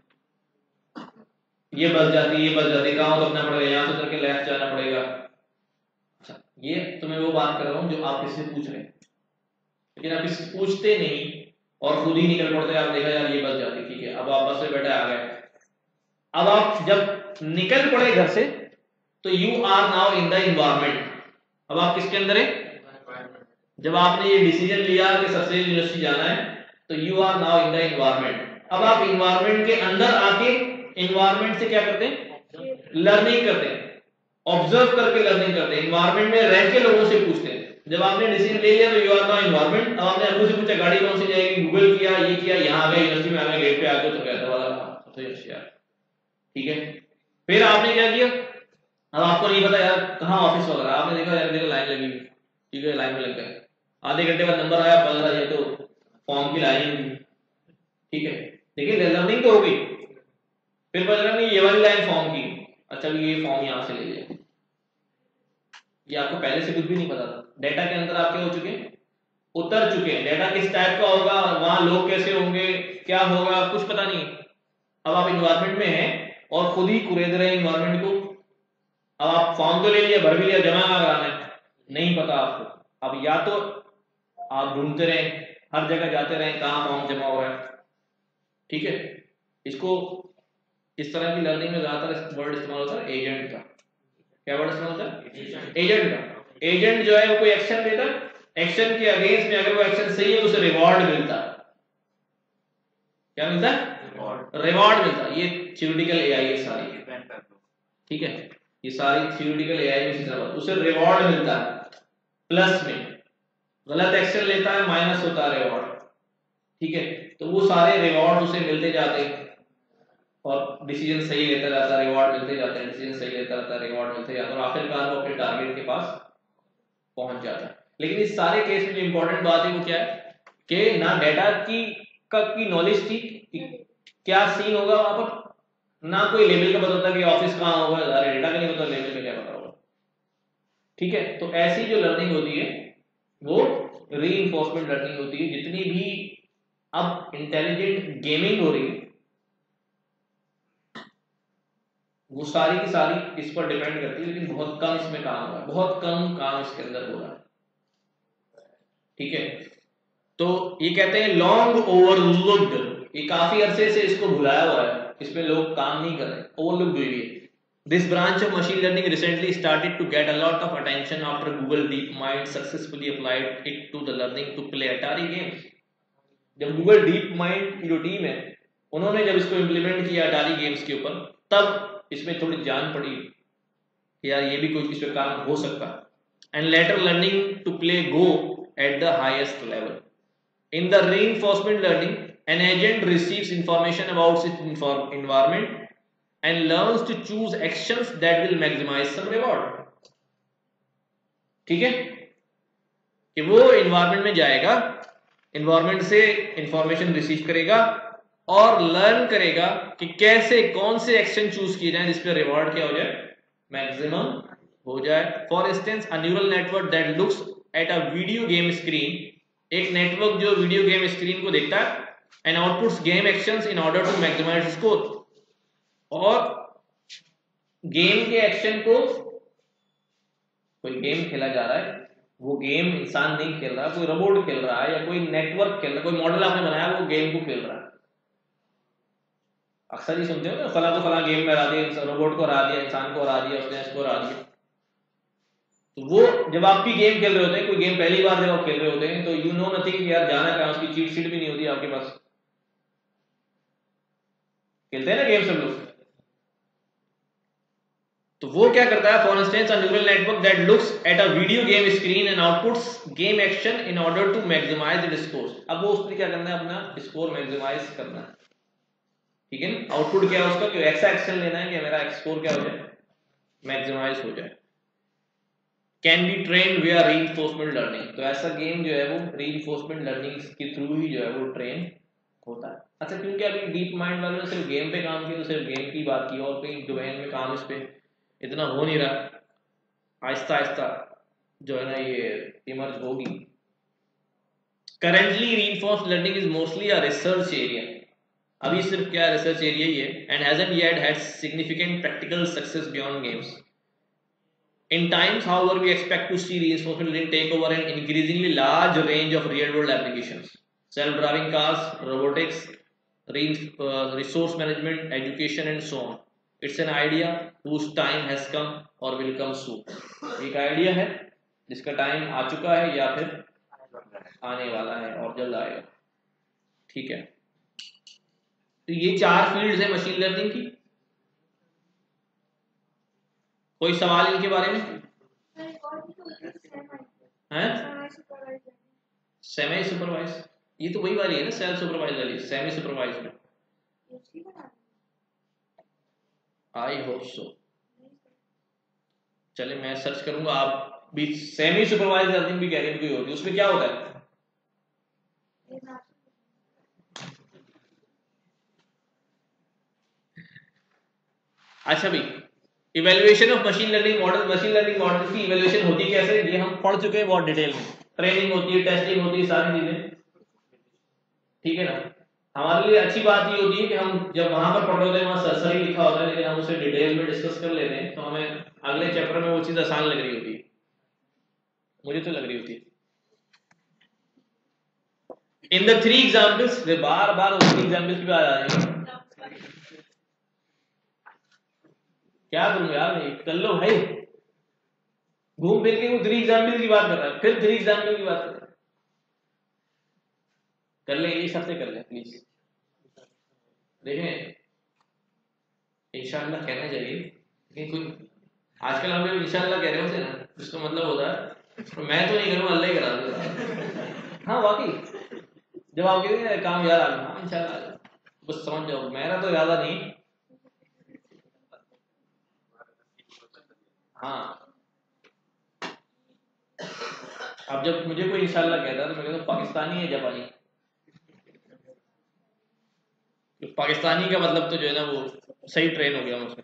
ये बस जाती है, ये बस जाती है, कहाँ उतरना पड़ेगा, यहाँ से उतर के लेफ्ट जाना पड़ेगा। अच्छा ये तो मैं वो बात कर रहा हूँ जो आप किसी से पूछ रहे हैं, लेकिन आप किसी से पूछते नहीं और खुद ही निकल पड़ते। आप देखा यार ये बस जाती, ठीक है, अब आप बस से बैठे आ गए। अब आप जब निकल पड़े घर से तो you are now in the environment. अब आप किसके अंदर है? जब आपने ये डिसीजन लिया कि सर सैयद यूनिवर्सिटी जाना है तो you are now in the environment. अब आप इन्वायरमेंट के अंदर आके इन्वायरमेंट से क्या करते हैं? लर्निंग करते हैं, ऑब्जर्व करके लर्निंग करते हैं, इन्वायरमेंट में रह के लोगों से पूछते हैं। जब आपने डिसीजन ले लिया तो यू आर नाउ इन्वायरमेंट। अब आपने अबू से पूछा गाड़ी कौन सी जाएगी, गूगल किया, ये किया, यहाँ आ गए, यूनिवर्सिटी में आ गए, गेट पे आ गए, तो कहता वाला तो यार ठीक है। फिर आपने क्या किया? अब आपको नहीं पता यार कहाँ ऑफिस वगैरह, आपने देखा यार देखो लाइन लगी, ठीक है, लाइन में लग गए, आधे घंटे बाद नंबर आया 15, ये तो फॉर्म की लाइन, ठीक है, देखिए लर्निंग तो हो गई। फिर पता लगा नहीं ये वाली लाइन फॉर्म की, अच्छा भी ये फॉर्म यहाँ से ले लिया। ये आपको पहले से कुछ भी नहीं पता था। डेटा के अंदर आपके हो चुके हैं, उतर चुके हैं, डेटा किस टाइप का होगा, वहां लोग कैसे होंगे, क्या होगा, कुछ पता नहीं। अब आप इन्वायरमेंट में हैं और खुद ही कुरेद रहे हैं इन्वायरमेंट को। अब आप फॉर्म तो ले लिया, भर भी लिया, जमा कराना है, नहीं पता आपको। अब या तो आप ढूंढते रहे, हर जगह जाते रहे कहाँ फॉर्म जमा हुआ है, ठीक है। इसको इस तरह की लर्निंग में ज्यादातर वर्ड इस्तेमाल होता है एजेंट का। क्या वर्ड इस्तेमाल होता है? एजेंट का। एजेंट जो है वो कोई एक्शन देता है, एक्शन के अगेंस्ट में अगर वो एक्शन सही है तो उसे रिवॉर्ड मिलता है। क्या मिलता है? रिवॉर्ड मिलता है। ये थ्योरेटिकल एआई है सारी, ठीक है, ये सारी थ्योरेटिकल एआई में उसे रिवॉर्ड मिलता है प्लस में, गलत एक्शन लेता है माइनस होता है रिवॉर्ड, ठीक है। तो वो सारे रिवॉर्ड उसे मिलते जाते हैं और डिसीजन सही लेता रहता है, रिवॉर्ड मिलते जाते हैं, डिसीजन सही लेता रहता है, रिवॉर्ड मिलते जाते हैं, और आखिरकार वो अपने टारगेट के पास पहुंच जाता है। लेकिन इस सारे केस में जो इंपॉर्टेंट बात है वो क्या है कि ना डेटा की नॉलेज थी कि क्या सीन होगा वहां पर, ना कोई लेवल का पता था कि ऑफिस कहाँ होगा, डेटा का नहीं पता, लेवल का क्या पता होगा, ठीक है। तो ऐसी जो लर्निंग होती है वो रीइंफोर्समेंट लर्निंग होती है। जितनी भी अब इंटेलिजेंट गेमिंग हो रही है वो सारी की सारी इस पर डिपेंड करती है, लेकिन बहुत कम इसमें काम होगा, बहुत कम काम इसके अंदर हो रहा है, ठीक है। तो ये कहते हैं लॉन्ग ओवरलुक्ड, ये काफी अरसे से इसको भुलाया हुआ है, इसमें लोग काम नहीं कर रहे, ओवरलुक्ड हुई है। This branch of machine learning recently started to get a lot of attention after Google DeepMind successfully applied it to the learning to play Atari games. जब Google DeepMind की जो टीम है उन्होंने जब इसको इम्प्लीमेंट किया Atari गेम्स के ऊपर, तब इसमें थोड़ी जान पड़ी कि यार ये भी कुछ इस पे काम हो सकता है। And later learning to play Go at the highest level. In the reinforcement learning, an agent receives information about its environment and learns to choose actions that will maximize some reward. ठीक है, कि वो environment में जाएगा, environment से information receive करेगा और learn करेगा कि कैसे कौन से एक्शन चूज किए जाए जिसपे रिवॉर्ड क्या हो जाए, मैक्सिमम हो जाए। For instance a neural network that looks at a video game screen, एक नेटवर्क जो वीडियो गेम स्क्रीन को देखता है, and outputs game actions in order to maximize score, और गेम के एक्शन को, कोई गेम खेला जा रहा है वो गेम इंसान नहीं खेल रहा, कोई रोबोट खेल रहा है या कोई नेटवर्क खेल रहा है, कोई मॉडल आपने बनाया वो गेम को खेल रहा है। अक्सर ही सुनते हो ना, फला को फला गेम में हरा दिया, रोबोट को हरा दिया, इंसान को हरा दिया, उसने इसको हरा दिया। तो वो जब आप भी गेम खेल रहे होते हैं, कोई गेम पहली बार जब आप खेल रहे होते हैं तो यू नो नथिंग, यार जाना कहाँ, उसकी चीट शीट भी नहीं होती आपके पास। खेलते हैं ना गेम सब लोग। तो वो क्या करता है, for instance a neural network that looks at a video game screen and outputs game action in order to maximize its score. अब वो उसने क्या करना है, अपना स्कोर मैक्सिमाइज करना है, ठीक है ना। आउटपुट क्या है उसका, कि ऐसा एक्शन लेना है कि मेरा स्कोर क्या हो जाए, मैक्सिमाइज हो जाए। Can be train via reinforcement learning. तो ऐसा गेम जो है वो रीइंफोर्समेंट लर्निंग के थ्रू ही जो है वो ट्रेन होता है। अच्छा, क्योंकि अभी डीप माइंड वालों ने सिर्फ गेम पे काम किया, तो सिर्फ गेम की बात की और कहीं डोमेन में काम इस पे इतना हो नहीं रहा। आहिस्ता आहिस्ता जो है ना ये इमर्ज होगी। Currently reinforced learning is mostly a research area. अभी सिर्फ क्या रिसर्च एरिया ही है, and hasn't yet had significant practical success beyond games. In times, however, we expect to see reinforcement learning take over an increasingly large range of real-world applications: self-driving cars, robotics, resource management, education, and so on. It's an idea whose time has come or will come soon. एक idea है जिसका time आ चुका है या फिर आने वाला है और जल्द आएगा, ठीक है। तो ये 4 फील्ड्स है मशीन लर्निंग की। कोई सवाल इनके बारे में है? सेमी सुपरवाइज, ये तो वही वाली है ना, सेल्फ सुपरवाइज वाली। सेमी सुपरवाइज में आई होप सो, चले मैं सर्च करूंगा। आप भी सेमी सुपरवाइज लर्निंग भी कह रहे हैं कोई होती है, उसमें क्या होता है? अच्छा भी, evaluation of machine learning model. Machine learning model की इवेल्युएशन होती कैसे, ये हम पढ़ चुके हैं बहुत डिटेल में। ट्रेनिंग होती है, टेस्टिंग होती है, सारी चीजें, ठीक है ना। हमारे लिए अच्छी बात ये होती है कि हम जब वहां पर पढ़ रहे होते हैं वहां सरसरी लिखा होता है, लेकिन हम उसे डिटेल में डिस्कस कर लेते हैं तो हमें अगले चैप्टर में वो चीज आसान लग रही होती है, मुझे तो लग रही होती है। इन द 3 एग्जांपल्स, वे बार बार उस एग्जांपल्स की बात आ रही है। क्या करूं यार, मैं कर लो भाई, घूम फिर के वो 3 एग्जांपल की बात कर रहा है, फिर 3 एग्जांपल की बात कर रहा है। कर ले, इस हफ्ते कर ले प्लीज। देखें इंशाल्लाह कहना चाहिए, लेकिन कोई आजकल हम लोग इंशाल्लाह कह रहे होते हैं ना, जिसका मतलब होता है तो मैं तो नहीं करूंगा, अल्लाह ही करा देगा। हाँ वाकई, जब आप कहते हैं काम याद आ गया, हाँ इंशाल्लाह, बस समझ जाओ मेरा तो ज्यादा नहीं। हाँ, अब जब मुझे कोई इंशाल्लाह कहता है तो मैं कहता हूँ पाकिस्तानी है जापानी। तो पाकिस्तानी का मतलब तो जो है ना वो सही ट्रेन हो गया मुझसे।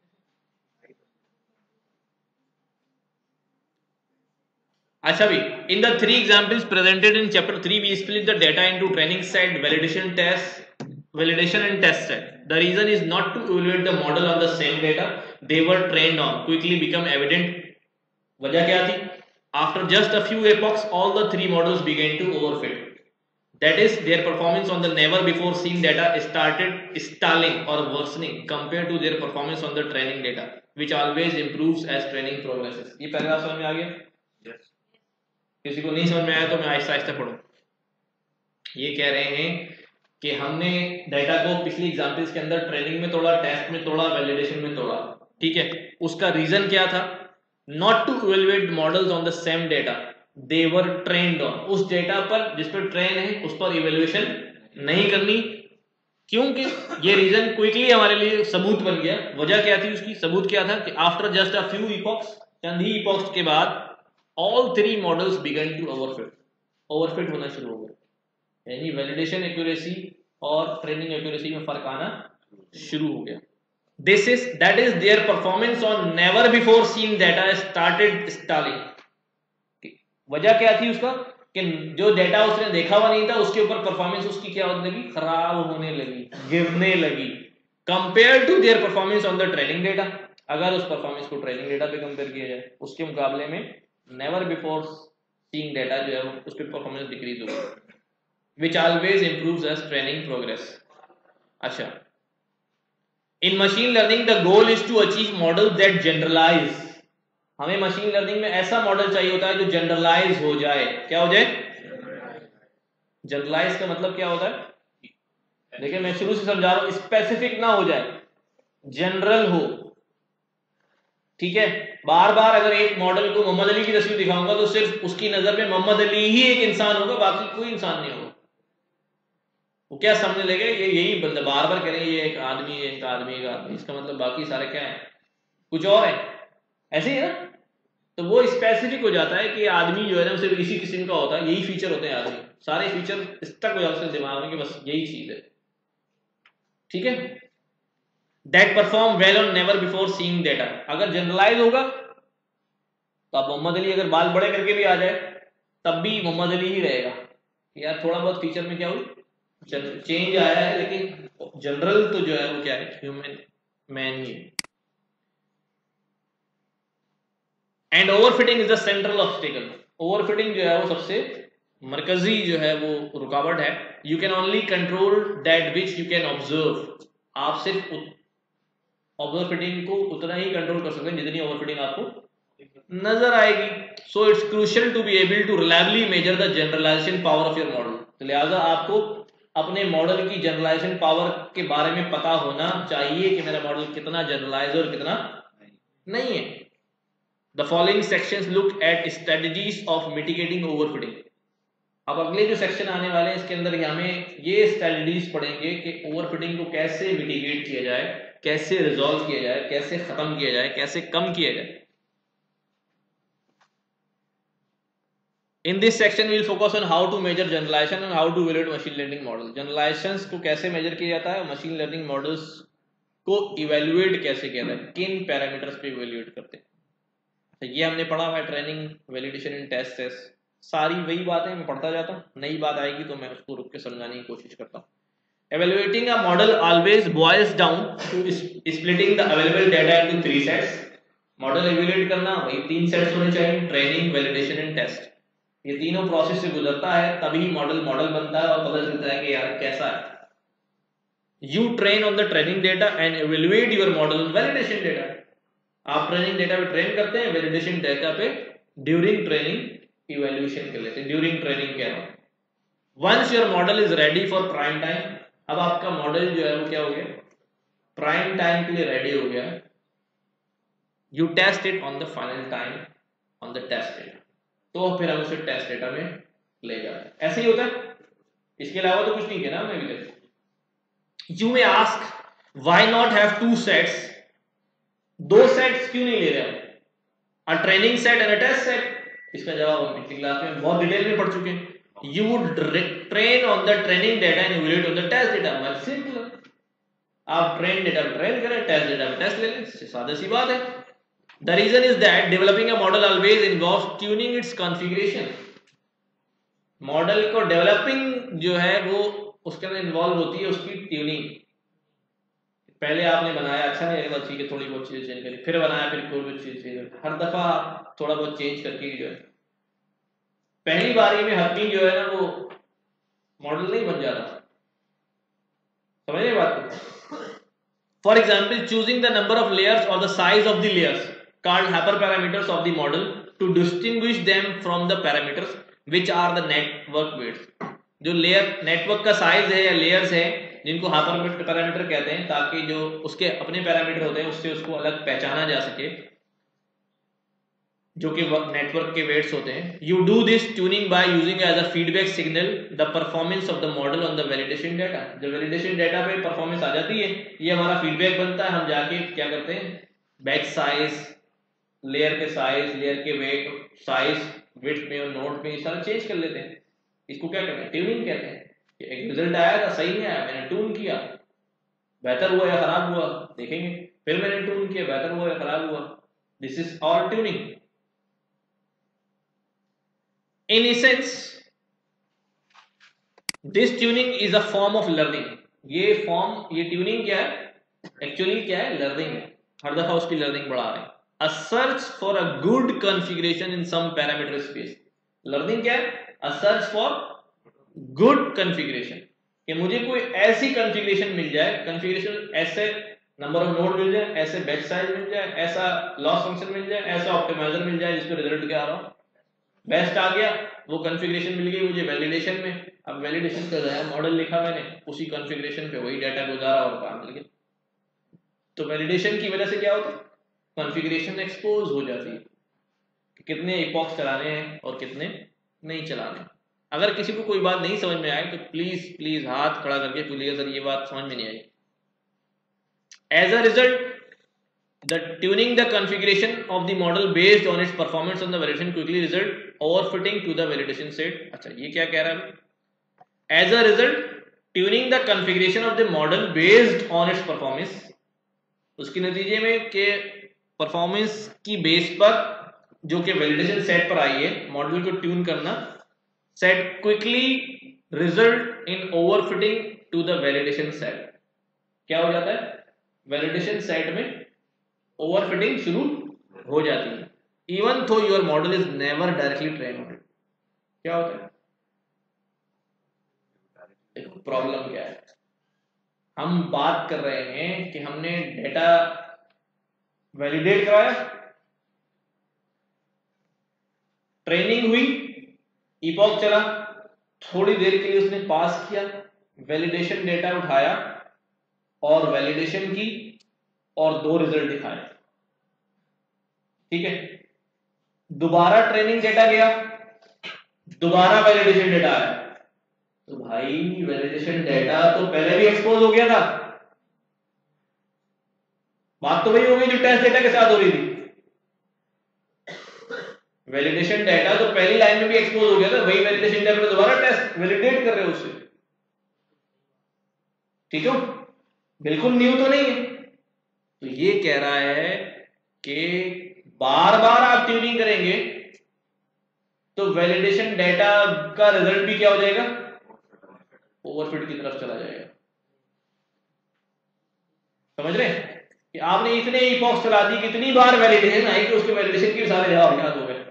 अच्छा भी, in the 3 examples presented in chapter 3 we split the data into training set, validation and test set. The reason is not to evaluate the model on the same data they were trained on quickly become evident. वजह क्या थी? After just a few epochs, all the 3 models began to overfit. That is, their performance on the never before seen data started stalling or worsening compared to their performance on the training data, which always improves as training progresses. ये paragraph समझ में आ गया? Yes. किसी को नहीं समझ में आया तो मैं आहिस्ता आहिस्ता पढ़ूं। ये कह रहे हैं कि हमने डाटा को पिछली एग्जांपल्स के अंदर ट्रेनिंग में तोड़ा, टेस्ट में तोड़ा, वैलिडेशन में तोड़ा, ठीक है। उसका रीजन क्या था? Not to evaluate models on the same data they were trained on. उस डेटा पर जिस पर ट्रेन है उस पर इवेल्युएशन नहीं करनी, क्योंकि ये रीजन क्विकली हमारे लिए सबूत बन गया। वजह क्या थी उसकी? सबूत क्या था कि after just a few epochs, चंद ही इपॉक्स के बाद all 3 models began to overfit होना शुरू हो गए, यानी वैलिडेशन एक्यूरेसी और ट्रेनिंग एक्यूरेसी में फर्क आना शुरू हो गया। That is their performance on never before seen data started stalling. वजह क्या थी उसका? कि जो डेटा उसने देखा हुआ नहीं था उसके ऊपर परफॉर्मेंस उसकी क्या होने लगी? खराब होने लगी, गिरने लगी, compare to their performance on the training data. अगर उस परफॉर्मेंस को ट्रेनिंग डेटा पे कंपेयर किया जाए उसके मुकाबले में नेवर बिफोर सीइंग डाटा जो है उस पर परफॉर्मेंस डिक्रीज होगी, which always improves as training progress. अच्छा, in machine learning the goal is to achieve model that generalize. हमें मशीन लर्निंग में ऐसा मॉडल चाहिए होता है जो जनरलाइज हो जाए। क्या हो जाए? जनरलाइज का मतलब क्या होता है? देखिए मैं शुरू से समझा रहा हूं, स्पेसिफिक ना हो जाए, जनरल हो। ठीक है, बार बार अगर एक मॉडल को मोहम्मद अली की तस्वीर दिखाऊंगा तो सिर्फ उसकी नजर में मोहम्मद अली ही एक इंसान होगा, बाकी कोई इंसान नहीं होगा। वो क्या समझने लगे, ये यही बंदा बार बार कह रहे हैं ये एक आदमी है, एक आदमी, एक आदमी, इसका मतलब बाकी सारे क्या है, कुछ और है। ऐसे ही है ना? तो वो स्पेसिफिक हो जाता है कि आदमी जो है ना सिर्फ इसी किस्म का होता है, यही फीचर होते हैं आदमी, सारे फीचर स्टक हो जाते हैं दिमाग में कि बस यही चीज है। ठीक है, that perform well on never before seeing data. अगर जनरलाइज होगा तो आप मोहम्मद अली अगर बाल बड़े करके भी आ जाए तब भी मोहम्मद अली ही रहेगा। यार थोड़ा बहुत फीचर में क्या हुई, चेंज आया है, लेकिन जनरल तो जो है वो क्या है, ह्यूमन मैन ही है। And overfitting is the central obstacle. Overfitting जो है वो सबसे मरकजी जो है वो रुकावट है। You can only control that which you can observe. आप सिर्फ ओवरफिटिंग को उतना ही कंट्रोल कर सकते हैं जितनी ओवरफिटिंग आपको नजर आएगी। So it's crucial to be able to reliably measure the generalization power of your model. तो लिहाजा आपको अपने मॉडल की जनरलाइजेशन पावर के बारे में पता होना चाहिए कि मेरा मॉडल कितना जनरलाइज और कितना नहीं है। The following sections look at strategies of mitigating overfitting. अब अगले जो सेक्शन आने वाले हैं इसके अंदर हमें ये स्ट्रेटजीज पढ़ेंगे कि ओवरफिटिंग को कैसे मिटिगेट किया जाए, कैसे रिजॉल्व किया जाए, कैसे खत्म किया जाए, कैसे कम किया जाए। In this section we will focus on how to measure generalization and how to evaluate machine learning model। Generalizations को कैसे मेजर किया जाता है, मशीन लर्निंग मॉडल्स को इवेल्युएट कैसे किया जाता है, किन पैरामीटर्स पे इवेल्युएट करते हैं। तो ये हमने पढ़ा हुआ है, ट्रेनिंग, वैलिडेशन एंड टेस्ट। सारी वही बातें मैं पढ़ता जाता हूँ, नई बात आएगी तो मैं उसको रुक के समझाने की कोशिश करता हूँ। Evaluating a model always boils down to splitting the available data into 3 sets। Model evaluate करना वही 3 सेट्स होने चाहिए, ट्रेनिंग, वैलिडेशन एंड टेस्ट। ये तीनों प्रोसेस से गुजरता है तभी मॉडल बनता है और पता चलता है कि यार कैसा है। You train on the training data and evaluate your model on validation data. आप ट्रेनिंग डेटा पे ट्रेन करते हैं, वैलिडेशन डेटा पे ड्यूरिंग ट्रेनिंग इवैल्यूएशन कर लेते हैं। ड्यूरिंग ट्रेनिंग कह रहा हूं। Once your model is ready for prime time, अब आपका मॉडल जो है वो क्या हो गया, प्राइम टाइम के लिए रेडी हो गया। You test it on the final time on the test data, तो फिर हम उसे टेस्ट डेटा में ले जाते हैं। ऐसे ही होता है, इसके अलावा तो कुछ नहीं किया ना हमने अभी तक। You may ask why not have 2 sets. 2 sets क्यों नहीं ले रहे हम, a training set and a test set. इसका जवाब हम पिछली क्लास में बहुत डिटेल में पढ़ चुके हैं। You would train on the training data and evaluate on the test data। much simpler। आप ट्रेन डेटा पे ट्रेन करें, टेस्ट डेटा पे टेस्ट ले लें, सादा सी बात है। The reason is that developing a model always involves tuning its configuration। Model को डेवलपिंग जो है वो उसके अंदर इन्वॉल्व होती है उसकी ट्यूनिंग। पहले आपने बनाया, अच्छा नहीं लगा, ठीक है थोड़ी बहुत चीजें चेंज करी, फिर बनाया, फिर कोई भी चीज चेंज, हर दफा थोड़ा बहुत चेंज करके जो है पहली बारी में हर जो है ना वो मॉडल नहीं बन जाता। समझिए बात को। For example choosing the number of layers और the size of the layers called hyper parameters of the model to distinguish them from the parameters which are the network weights. जो लेयर नेटवर्क का size है या layers है जिनको hyper parameter कहते हैं, ताकि जो उसके अपने पैरामीटर होते हैं उससे उसको अलग पहचाना जा सके, जो कि नेटवर्क के वेट्स होते हैं। You do this tuning by using as a feedback signal the performance of the model on the validation data. जब वैलिडेशन डेटा पे परफॉर्मेंस आ जाती है, ये हमारा फीडबैक बनता है, हम जाके क्या करते हैं, बैच साइज, लेयर के साइज, लेयर के वेट, साइज, विड्थ में और नोड में सारा चेंज कर लेते हैं। इसको क्या कहते हैं, ट्यूनिंग कहते हैं। एक रिजल्ट आया था, सही नहीं आया, मैंने ट्यून किया, बेहतर हुआ या खराब हुआ देखेंगे, फिर मैंने ट्यून किया, बेहतर हुआ या खराब हुआ। This is all tuning. In essence, this tuning is a form of learning। ये ट्यूनिंग क्या है, एक्चुअली क्या है, लर्निंग है। हर दफा उसकी लर्निंग बढ़ा रहे हैं। A search for a good configuration in some parameter space। Learning क्या है? A search for good configuration, कि मुझे कोई ऐसी कॉन्फ़िगरेशन मिल जाए, कॉन्फ़िगरेशन ऐसे नंबर ऑफ नोड मिल जाए, ऐसे बैच साइज मिल जाए, ऐसा लॉस फंक्शन मिल जाए, ऐसा ऑप्टिमाइजर मिल जाए जिसमें रिजल्ट क्या आ रहा हो, बेस्ट आ गया, वो कॉन्फ़िगरेशन मिल गई मुझे वैलिडेशन में। अब वैलिडेशन का नया मॉडल लिखा मैंने, उसी कॉन्फ़िगरेशन पे वही डाटा गुजारा और काम मिल गया। तो वैलिडेशन की वजह से क्या होता है? कॉन्फ़िगरेशन एक्सपोज हो जाती है कि कितने इपॉक्स चलाने हैं और कितने नहीं चलाने। अगर किसी को कोई बात नहीं समझ में आए तो प्लीज प्लीज हाथ खड़ा करके पूछिएगा, सर ये बात समझ में नहीं आई। As a result, the tuning the configuration of the model based on its performance on the validation quickly result overfitting to the validation set। अच्छा ये क्या कह रहा है? As a result, tuning the configuration of the model based on its performance, उसके नतीजे में के परफॉर्मेंस की बेस पर जो कि वैलिडेशन सेट पर आई है, मॉडल को ट्यून करना, set quickly result in overfitting to the validation set. क्या हो जाता है? वैलिडेशन सेट में ओवरफिटिंग शुरू हो जाती है, even though your model is never directly train on it. क्या होता है? देखो प्रॉब्लम क्या है, हम बात कर रहे हैं कि हमने डेटा वैलिडेट कराया, ट्रेनिंग हुई, इपॉक चला, थोड़ी देर के लिए उसने पास किया, वैलिडेशन डेटा उठाया और वैलिडेशन की और 2 रिजल्ट दिखाए। ठीक है, दोबारा ट्रेनिंग डेटा गया, दोबारा वैलिडेशन डेटा आया, तो भाई वैलिडेशन डेटा तो पहले भी एक्सपोज हो गया था। बात तो वही हो गई जो टेस्ट डेटा के साथ हो रही थी। वैलिडेशन डेटा तो पहली लाइन में भी एक्सपोज हो गया था, वही वैलिडेशन डेटा में दोबारा टेस्ट वैलिडेट कर रहे हो उससे। ठीक है, बिल्कुल न्यू तो नहीं है। तो ये कह रहा है कि बार बार आप ट्यूनिंग करेंगे तो वैलिडेशन डेटा का रिजल्ट भी क्या हो जाएगा? ओवरफिट की तरफ चला जाएगा। समझ रहे हैं कि आपने इतने इपॉक्स चला दी, कितनी बार वैलिडेशन आई कि उसके वैलिडेशन के सारे जवाब याद हो गए।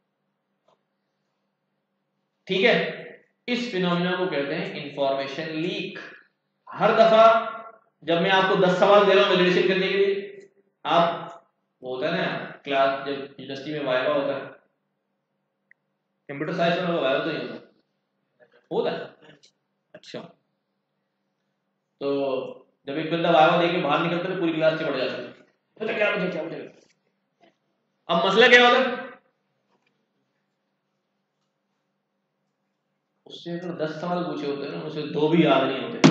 ठीक है, इस फिनोमिना को कहते हैं इंफॉर्मेशन लीक। हर दफा जब मैं आपको 10 सवाल दे रहा हूं वैलिडेशन करने के लिए, आप वो होता है ना क्लास, जब यूनिवर्सिटी में वाइवा होता है, कंप्यूटर साइंस में वाइवा तो नहीं होता है? अच्छा, तो जब एक बंदा वाइवा देके बाहर निकलता है तो पूरी क्लास से बढ़ जाती है, तो क्या मुझे अब मसला क्या होता है? उससे तो 10 सवाल पूछे होते हैं ना, उसे 2 भी याद नहीं होते।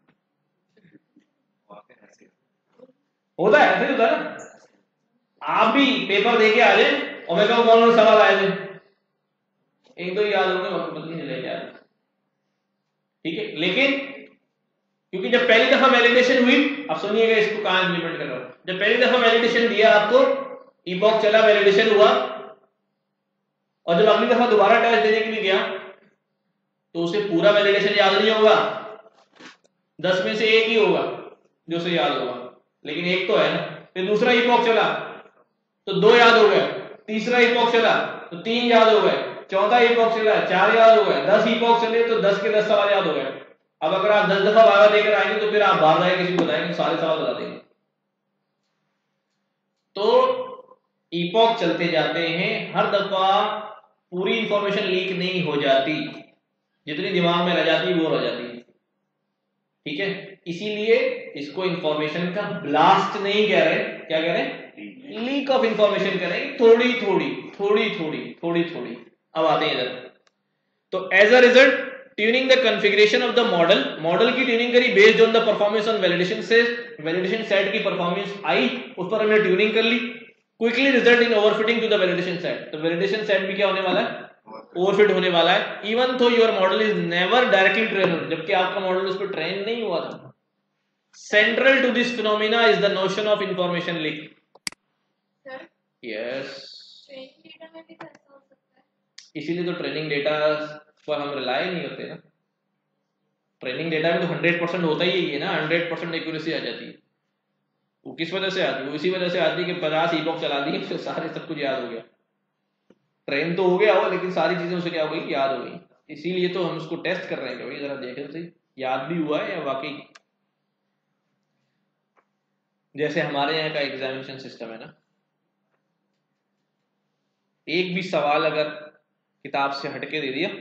होता है, ऐसे ही होता है ना। आप भी पेपर देके आ जाए और मैं कहूँ कौन सा सवाल आए थे, 1-2 याद होंगे, बाकी पता नहीं चलेगा यार। ठीक है, लेकिन क्योंकि जब पहली दफा वैलिडेशन हुई, अब सुनिएगा इसको कहां इंप्लीमेंट कर रहा हूं। जब पहली दफा वैलिडेशन दिया आपको, इपॉक चला, वैलिडेशन हुआ, और जब अगली दफा दोबारा टेस्ट देने के लिए गया तो उसे पूरा वैलिडेशन याद नहीं होगा, 10 में से 1 ही होगा जो उसे याद होगा, लेकिन 1 तो है ना। फिर दूसरा इपॉक चला तो 2 याद हो गए, तीसरा इपॉक चला तो 3 याद हो गए, चौथा इपॉक चला 4 याद हो गए, 10 इपॉक चले तो 10 के 10 सवाल याद हो गए। अब अगर आप 10 दफा वाइवा देकर आएंगे तो फिर आप बाहर जाए किसी को बताएंगे, सारे सवाल बता देंगे। तो इपॉक चलते जाते हैं, हर दफा पूरी इंफॉर्मेशन लीक नहीं हो जाती, जितनी दिमाग में रह जाती वो रह जाती है। ठीक है, इसीलिए इसको इंफॉर्मेशन का ब्लास्ट नहीं कह रहे, क्या कह रहे हैं? लीक ऑफ इंफॉर्मेशन कह रहे हैं, थोड़ी थोड़ी थोड़ी थोड़ी थोड़ी थोड़ी। अब आते हैं इधर। तो as a result tuning the configuration of the model, model की ट्यूनिंग करी based on the performance on validation set, validation set की परफॉर्मेंस आई, उस पर हमने ट्यूनिंग कर ली, quickly result in overfitting to the validation set. तो वैलिडेशन सेट भी क्या होने वाला है? ओवरफिट होने वाला है, even though your model is never directly train, जबकि आपका मॉडल उस पर ट्रेन नहीं हुआ था। Central to this phenomena is the notion of information leak. Yes, training data में भी ऐसा हो सकता है, इसीलिए तो ट्रेनिंग डेटा पर हम रिलाई नहीं करते ना। ट्रेनिंग डेटा में तो 100% होता ही है ना, 100% एक्यूरेसी आ जाती है। वो किस वजह से आती है? वो इसी वजह से आती है कि 50 इपॉक चला दी तो सारे सब कुछ याद हो गया। ट्रेन तो हो गया हो लेकिन सारी चीजें उसे क्या हो गई, याद हो गई। इसीलिए तो हम उसको टेस्ट कर रहे हैं कि भाई जरा देखें तो सही याद भी हुआ है या वाकई। जैसे हमारे यहाँ का एग्जामिनेशन सिस्टम है ना, एक भी सवाल अगर किताब से हटके दे दिया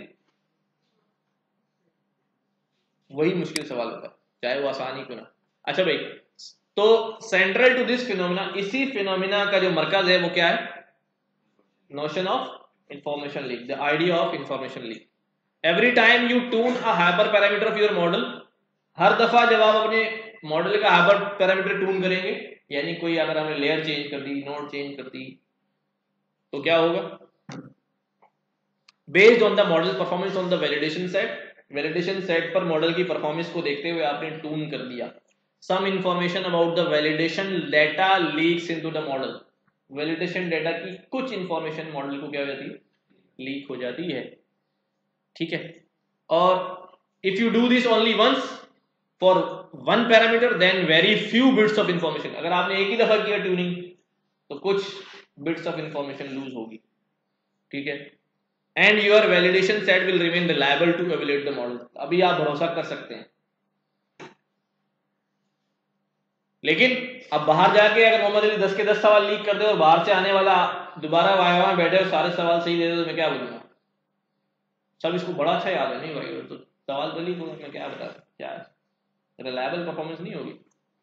वही मुश्किल सवाल होता है, चाहे वो आसानी क्यों ना। अच्छा भाई, तो सेंट्रल टू दिस फिनोमिना, इसी फिनोमिना का जो मरकज है वो क्या है, notion of information leak, the idea of information leak. Every time you tune a hyper parameter of your model, हर दफा जब आप अपने मॉडल का हाइपर पैरामीटर ट्यून करेंगे, यानी कोई अगर हमने लेयर चेंज कर दी, नोड चेंज कर दी, तो क्या होगा, based on the model performance on the validation set, validation set पर मॉडल की परफॉर्मेंस को देखते हुए आपने ट्यून कर दिया। Some information about the validation data leaks into the model, validation data की कुछ इंफॉर्मेशन मॉडल को क्या हो जाती है, लीक हो जाती है। ठीक है, और if you do this only once for one parameter then very few bits of information, अगर आपने एक ही दफा किया ट्यूनिंग तो कुछ बिट्स ऑफ इंफॉर्मेशन लूज होगी। ठीक है, and your validation set will remain reliable to evaluate the model, अभी आप भरोसा कर सकते हैं। लेकिन अब बाहर जाके अगर मोहम्मद अली 10 के 10 सवाल लीक कर दे और बाहर से आने वाला दोबारा वाइवा में बैठे और सारे सवाल सही दे दे तो मैं क्या बोलूंगा, सब इसको बड़ा अच्छा याद है, नहीं भाई तो सवाल तो लीक होगा, मैं क्या बता, क्या रिलायबल परफॉर्मेंस नहीं होगी।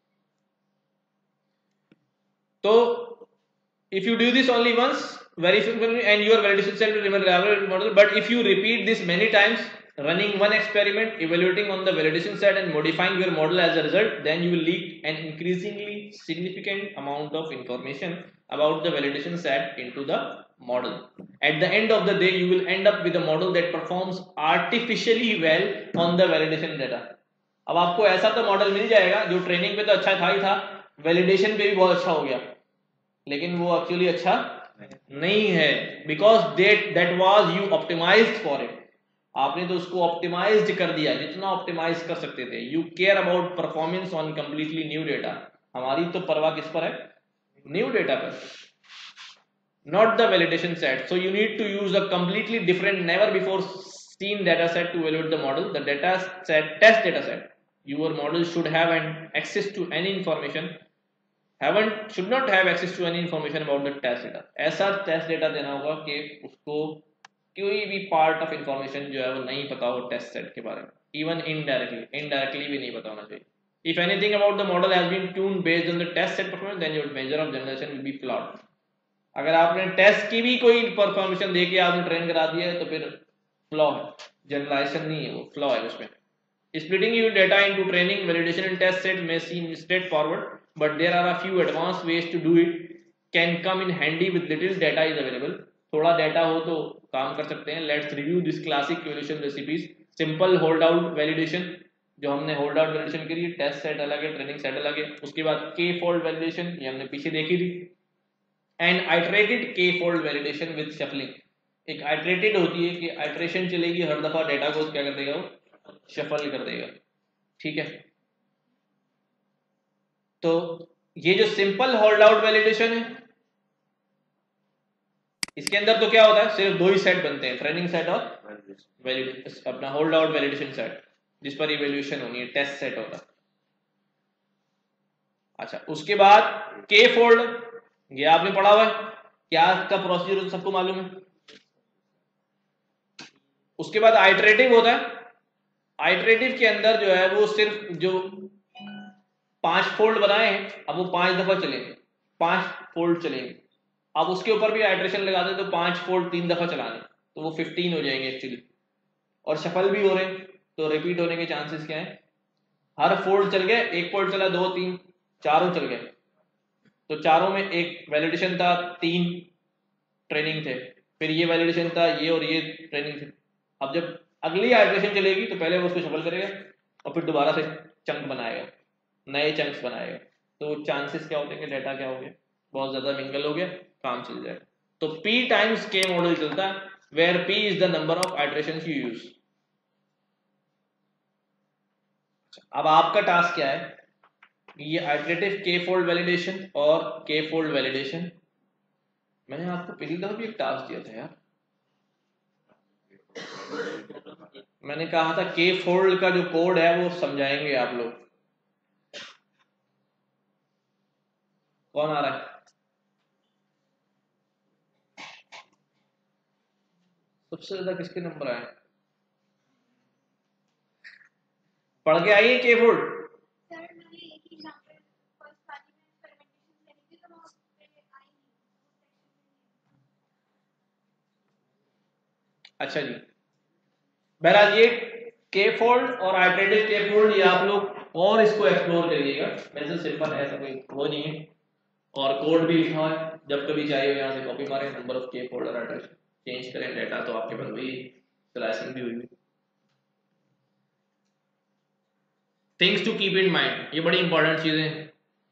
तो if you do this only once, very frequently, and your validation set will remain reliable model, but if you repeat this many times, running one experiment, evaluating on the validation set and modifying your model as a result, then you will leak an increasingly significant amount of information about the validation set into the model. At the end of the day, you will end up with a model that performs artificially well on the validation data. अब आपको ऐसा तो model मिल जाएगा जो training पे तो अच्छा था ही था, वैलिडेशन पे भी बहुत अच्छा हो गया, लेकिन वो एक्चुअली अच्छा नहीं है, because that was you optimized for it, आपने तो उसको ऑप्टिमाइज्ड कर दिया जितना ऑप्टिमाइज कर सकते थे। You care about performance on completely new data, हमारी तो परवाह किस पर है, न्यू डेटा पर, not the validation set. So you need to use a completely different, never before seen data set to evaluate the model, the data set, test data set. Your model should have an access to any information, should not have access to any information about the test data. ऐसा test data देना होगा कि उसको कोई भी part of information जो है वो नहीं पता हो टेस्ट सेट के बारे में, इवन इनडायरेक्टली भी नहीं पता होना चाहिए। If anything about the model has been tuned based on the test set performance, then your measure of generalization will be flawed. अगर आपने टेस्ट की भी कोई परफॉर्मेशन दे के आपने ट्रेन करा दिया है तो फिर फ्लॉ है, जनरलाइजेशन नहीं है, वो फ्लॉ है उसमें। Splitting your data into training, validation and test set may seem straightforward, but there are a few advanced ways to do it. Can come in handy with little data is available. थोड़ा data हो तो काम कर सकते हैं। Let's review this classic evaluation recipes. Simple hold out validation, जो हमने hold out validation करी, टेस्ट सेट अलग है, ट्रेनिंग सेट अलग है। उसके बाद के फोल्ड वैलिडेशन, ये हमने पीछे देखी थी। एंड आइटरेटेड के फोल्ड वैलिडेशन विद शफलिंग, एक आइटरेटेड होती है कि आइटरेशन चलेगी, हर दफा डेटा को क्या कर देगा, वो शफल कर देगा। ठीक है, तो ये जो सिंपल होल्ड आउट वैलिडेशन है, इसके अंदर तो क्या होता है, सिर्फ दो ही सेट बनते हैं, ट्रेनिंग सेट और अपना होल्ड आउट वैलिडेशन सेट, जिस पर इवैल्यूएशन होनी है, टेस्ट सेट होता है। अच्छा, उसके बाद के फोल्ड, ये आपने पढ़ा हुआ है, क्या का प्रोसीजर सबको मालूम है। उसके बाद आइटरेटिव होता है। आइटरेटिव के अंदर जो है वो सिर्फ जो 5 फोल्ड बनाए हैं, अब वो 5 दफा चलेंगे, 5 फोल्ड चलेंगे। अब उसके ऊपर भी आइटरेशन लगा दे तो 5 फोल्ड 3 दफा चलाने, तो वो 15 हो जाएंगे एक्चुअली, और शफल भी हो रहे हैं, तो रिपीट होने के चांसेस क्या है, हर फोल्ड चल गए, एक फोल्ड चला, 2 3 चारों चल गए, तो चारों में एक वैलिडेशन था, 3 ट्रेनिंग थे, फिर ये वैलिडेशन था, ये और ये ट्रेनिंग थे। अब जब अगली आइटरेशन चलेगी तो पहले वो उसको शफल करेगा और फिर दोबारा से चंक बनाएगा, नए चंक्स बनाएगा, तो चांसेस क्या होते हैं कि डेटा क्या हो गया, बहुत ज्यादा मिंगल हो गया, काम चल जाएगा। तो P टाइम्स K मॉडल चलता है, where P is the number of iterations you use. अब आपका टास्क क्या है, ये आइटरेटिव के फोल्ड वैलिडेशन और के फोल्ड वैलिडेशन, मैंने आपको पहली दफा भी एक टास्क दिया था यार, मैंने कहा था के फोल्ड का जो कोड है वो समझाएंगे आप लोग। कौन आ रहा है? सबसे ज्यादा किसके नंबर आए? पढ़ के आइए के फोल्ड। सर मैंने एक ही एग्जांपल फर्स्ट वाली में एक्सपेरिमेंटेशन करी थी तो मैं उस पे आई नहीं अच्छा जी, बहरहाल ये के फोल्ड और आइटरेटिव के फोल्ड ये आप लोग और इसको एक्सप्लोर करिएगा। वैसे सिंपल है, ऐसा कोई वो नहीं है, और कोड भी लिखा हुआ है, जब कभी चाहिए यहाँ से कॉपी मारें, नंबर ऑफ के फोल्ड और एड्रेस चेंज करें डेटा, तो आपके पास वही स्लाइसिंग भी हुई। Things to keep in mind, ये बड़ी इंपॉर्टेंट चीजें हैं।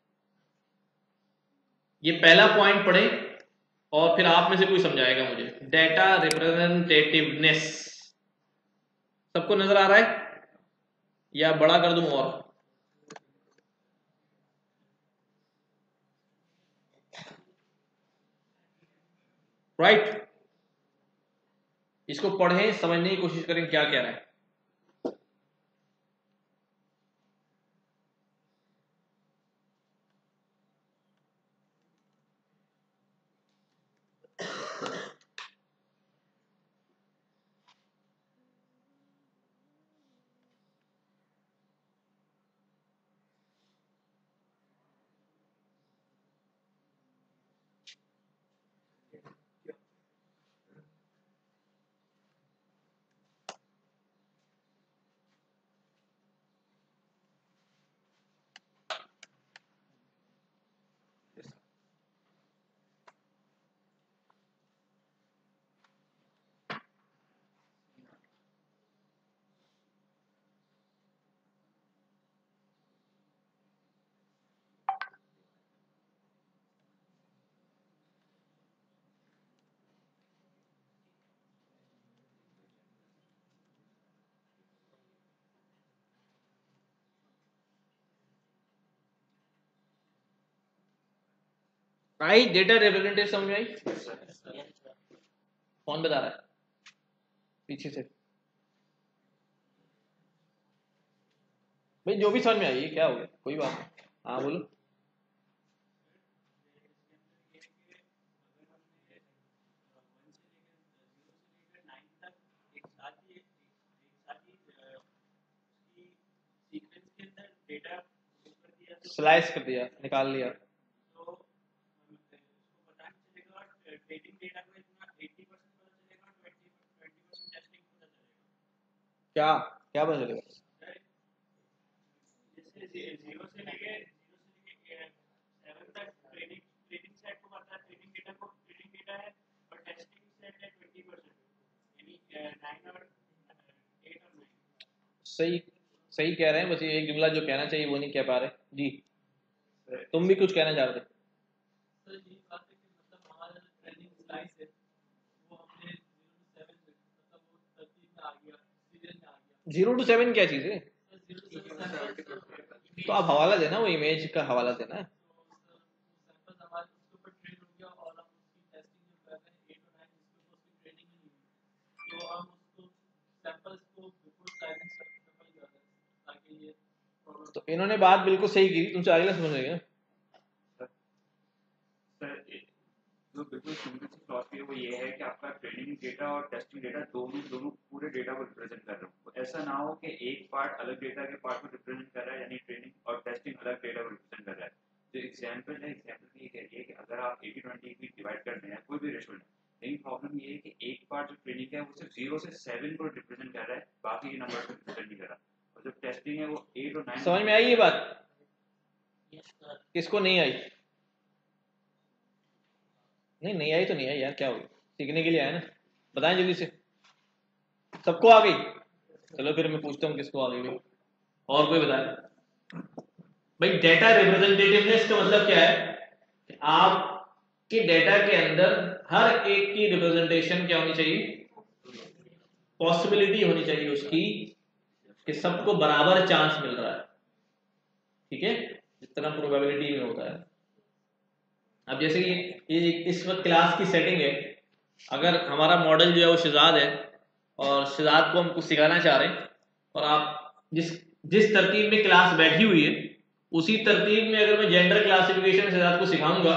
ये पहला पॉइंट पढ़ें और फिर आप में से कोई समझाएगा मुझे। डेटा रिप्रेजेंटेटिवनेस सबको नजर आ रहा है या बड़ा कर दूं और? राइट, इसको पढ़ें, समझने की कोशिश करें क्या कह रहा है। आई डेटा रिप्रेजेंटेटिव समझ आई? कौन बता रहा है पीछे से? भाई जो भी समझ में आई, क्या हो गया, कोई बात नहीं, हाँ बोलो। स्लाइस कर दिया, निकाल लिया, क्या क्या पता चलेगा? सही सही कह रहे हैं, बस ये एक जुमला जो कहना चाहिए वो नहीं कह पा रहे जी। तुम भी कुछ कहना चाह रहे थे? सर यही बात है कि मतलब हमारा जो ट्रेनिंग स्लाइस है वो हमने 0 to 7 में मतलब वो तरतीब में आ गया, सीरियल में आ गया। 0 to 7 क्या चीज है? सर 0 to 7 सैंपल्स तो आप हवाला देना, वो इमेज का हवाला देना है। सैंपल्स हमारे उसके ऊपर ट्रेन हो गया और हम उसकी टेस्टिंग जो कर रहे हैं 8 और 9 जिसके ऊपर उसकी ट्रेनिंग नहीं हुई, तो हम उसको सैंपल्स को बिल्कुल स्लाइसिंग सफल कर रहे हैं ताकि ये प्रॉब्लम। तो इन्होंने बात बिल्कुल सही की, तुमसे अगला समझ रहे हैं। जो बिल्कुल सिंपल सी फिलॉसफी है वो ये है कि आपका ट्रेनिंग डेटा और टेस्टिंग डेटा दोनों पूरे डेटा को रिप्रेजेंट कर रहे हो। तो ऐसा ना हो कि एक पार्ट अलग डेटा के पार्ट को रिप्रेजेंट कर रहा है, यानी ट्रेनिंग और टेस्टिंग अलग डेटा को रिप्रेजेंट कर रहा है। तो एग्जाम्पल है, एग्जाम्पल ये कह रही है कि अगर आप 80-20 भी डिवाइड करने हैं कोई भी रेशो में, लेकिन प्रॉब्लम ये है कि एक पार्ट जो ट्रेनिंग है वो सिर्फ 0 से 7 को रिप्रेजेंट कर रहा है, बाकी के नंबर को रिप्रेजेंट नहीं कर रहा। और जब टेस्टिंग है वो 8 और 9। समझ में आई ये बात? किसको नहीं आई? नहीं आई तो नहीं आई यार, क्या हो गया, सीखने के लिए आया ना, बताएं जल्दी से। सबको आ गई? चलो फिर मैं पूछता हूँ किसको आ गई, और कोई बताए। भाई डेटा रिप्रेजेंटेटिवनेस का मतलब क्या है? आपके डेटा के अंदर हर एक की रिप्रेजेंटेशन क्या होनी चाहिए? पॉसिबिलिटी होनी चाहिए उसकी कि सबको बराबर चांस मिल रहा है, ठीक है, जितना प्रोबेबिलिटी में होता है। अब जैसे कि ये इस वक्त क्लास की सेटिंग है, अगर हमारा मॉडल जो है वो शहजाद है और सिद्धार्थ को हम कुछ सिखाना चाह रहे हैं, और आप जिस तरतीब में क्लास बैठी हुई है उसी तरतीब में अगर मैं जेंडर क्लासिफिकेशन सिद्धार्थ को सिखाऊंगा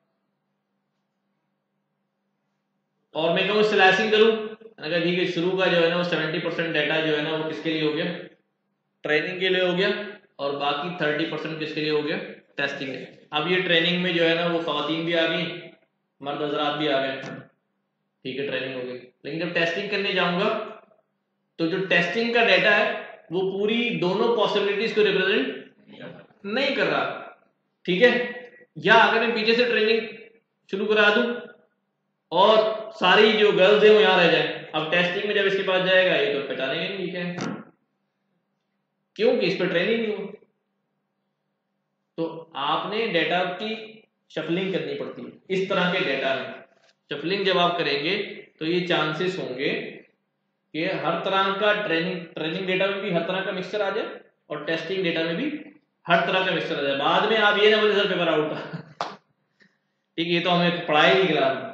और मैं कहूँ स्लैशिंग करूँ, अगर ठीक है शुरू का जो है ना वो 70% डाटा जो है ना वो किसके लिए हो गया, ट्रेनिंग के लिए हो गया, और बाकी 30% किसके लिए हो गया, टेस्टिंग के। अब ये ट्रेनिंग में जो है ना वो खवातीन भी आ गई, मर्द हजरात भी आ गए, ठीक है ट्रेनिंग हो गई। लेकिन जब टेस्टिंग करने जाऊंगा तो जो टेस्टिंग का डाटा है वो पूरी दोनों पॉसिबिलिटीज को रिप्रेजेंट नहीं कर रहा, ठीक है। या अगर मैं पीछे से ट्रेनिंग शुरू करा दूं और सारी जो गर्ल्स है वो यहाँ रह जाए, अब टेस्टिंग में जब इसके पास जाएगा ये तो पहचानेंगे नहीं ठीक है, क्योंकि इस पर ट्रेनिंग नहीं हो। तो आपने डेटा की शफलिंग करनी पड़ती है। इस तरह के डेटा में शफलिंग जब आप करेंगे तो ये चांसेस होंगे कि हर तरह का ट्रेनिंग डेटा में भी हर तरह का मिक्सचर आ जाए और टेस्टिंग डेटा में भी हर तरह का मिक्सचर आ जाए। बाद में आप ये ना बोले सर पेपर आउट ठीक है, ये तो हमें पढ़ाई नहीं क्लास में।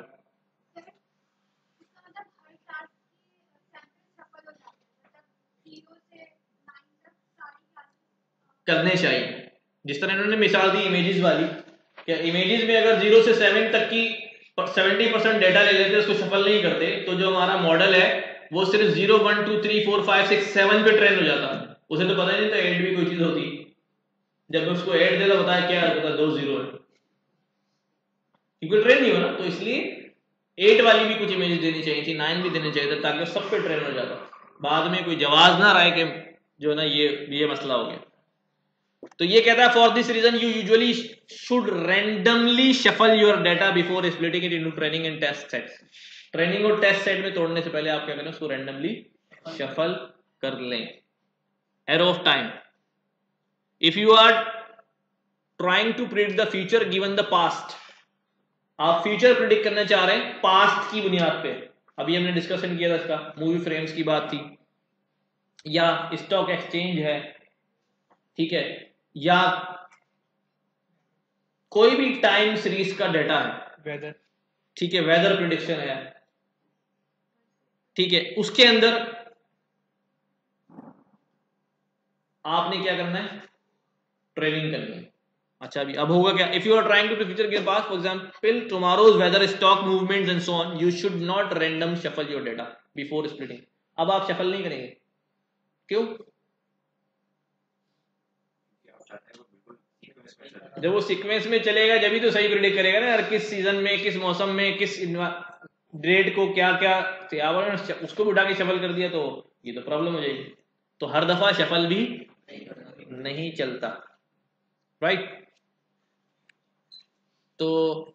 करने चाहिए जिस तरह इन्होंने मिसाल दी इमेजेस वाली, क्या इमेजेस में अगर 0 से 7 तक की 70% डेटा ले लेते उसको शफल नहीं करते तो जो हमारा मॉडल है वो सिर्फ 0 1 2 3 4 5 6 7 पे ट्रेन हो जाता। उसे तो पता ही नहीं था 8 भी कोई चीज होती, जब उसको 8 देता बताया क्या है, 2 0 है, क्योंकि ट्रेन नहीं हो ना। तो इसलिए 8 वाली भी कुछ इमेजेस देनी चाहिए थी, 9 भी देनी चाहिए था ताकि सब पे ट्रेन हो जाता, बाद में कोई जवाब ना रहे कि जो है ना ये मसला हो गया। तो ये कहता है for this reason you usually should randomly shuffle your data before splitting it into training and test sets. Training और टेस्ट सेट में तोड़ने से पहले आप क्या करें, उसको रैंडमली शफल कर लें। Arrow of time, if you are trying to predict the future given the past, आप फ्यूचर प्रिडिक्ट करना चाह रहे हैं पास्ट की बुनियाद पे, अभी हमने डिस्कशन किया था इसका, मूवी फ्रेम्स की बात थी, या स्टॉक एक्सचेंज है, ठीक है, या कोई भी टाइम सीरीज का डाटा है, वेदर, ठीक है, वेदर प्रिडिक्शन है, ठीक है, उसके अंदर आपने क्या करना है, ट्रेनिंग करनी है। अच्छा अभी अब होगा क्या, if you are trying to future के पास for example tomorrow's weather stock movements and so on, you should not random shuffle your data before splitting. अब आप शफल नहीं करेंगे, क्यों, जब वो सीक्वेंस में चलेगा जब ही तो सही प्रिडिक्ट करेगा ना यार, किस सीजन में, किस मौसम में, किस डेट को क्या क्या, उसको भी उठा के शफल कर दिया तो ये तो प्रॉब्लम हो जाएगी। तो हर दफा शफल भी नहीं चलता, राइट। तो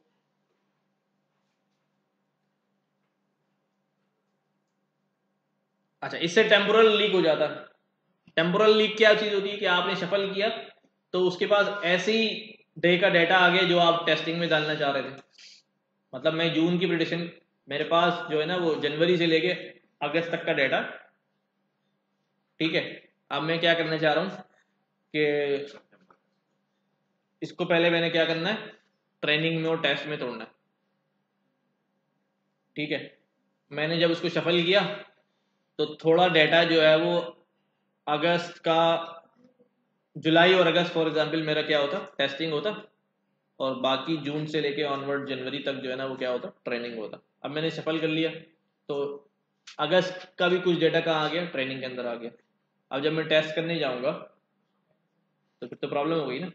अच्छा इससे टेम्पोरल लीक हो जाता है। टेम्पोरल लीक क्या चीज होती है कि आपने शफल किया तो उसके पास ऐसी डे का डाटा आ गया जो आप टेस्टिंग में डालना चाह रहे थे। मतलब मैं जून की प्रेडिक्शन, मेरे पास जो है ना वो जनवरी से लेके अगस्त तक का डाटा, ठीक है। अब मैं क्या करना चाह रहा हूं कि इसको पहले मैंने क्या करना है, ट्रेनिंग में और टेस्ट में तोड़ना है, ठीक है। मैंने जब उसको शफल किया तो थोड़ा डाटा जो है वो अगस्त का, जुलाई और अगस्त फॉर एग्जांपल मेरा क्या होता, टेस्टिंग होता, और बाकी जून से लेके ऑनवर्ड जनवरी तक जो है ना वो क्या होता, ट्रेनिंग होता। अब मैंने शफल कर लिया तो अगस्त का भी कुछ डाटा कहाँ आ गया, ट्रेनिंग के अंदर आ गया। अब जब मैं टेस्ट करने जाऊंगा तो फिर तो प्रॉब्लम हो गई ना,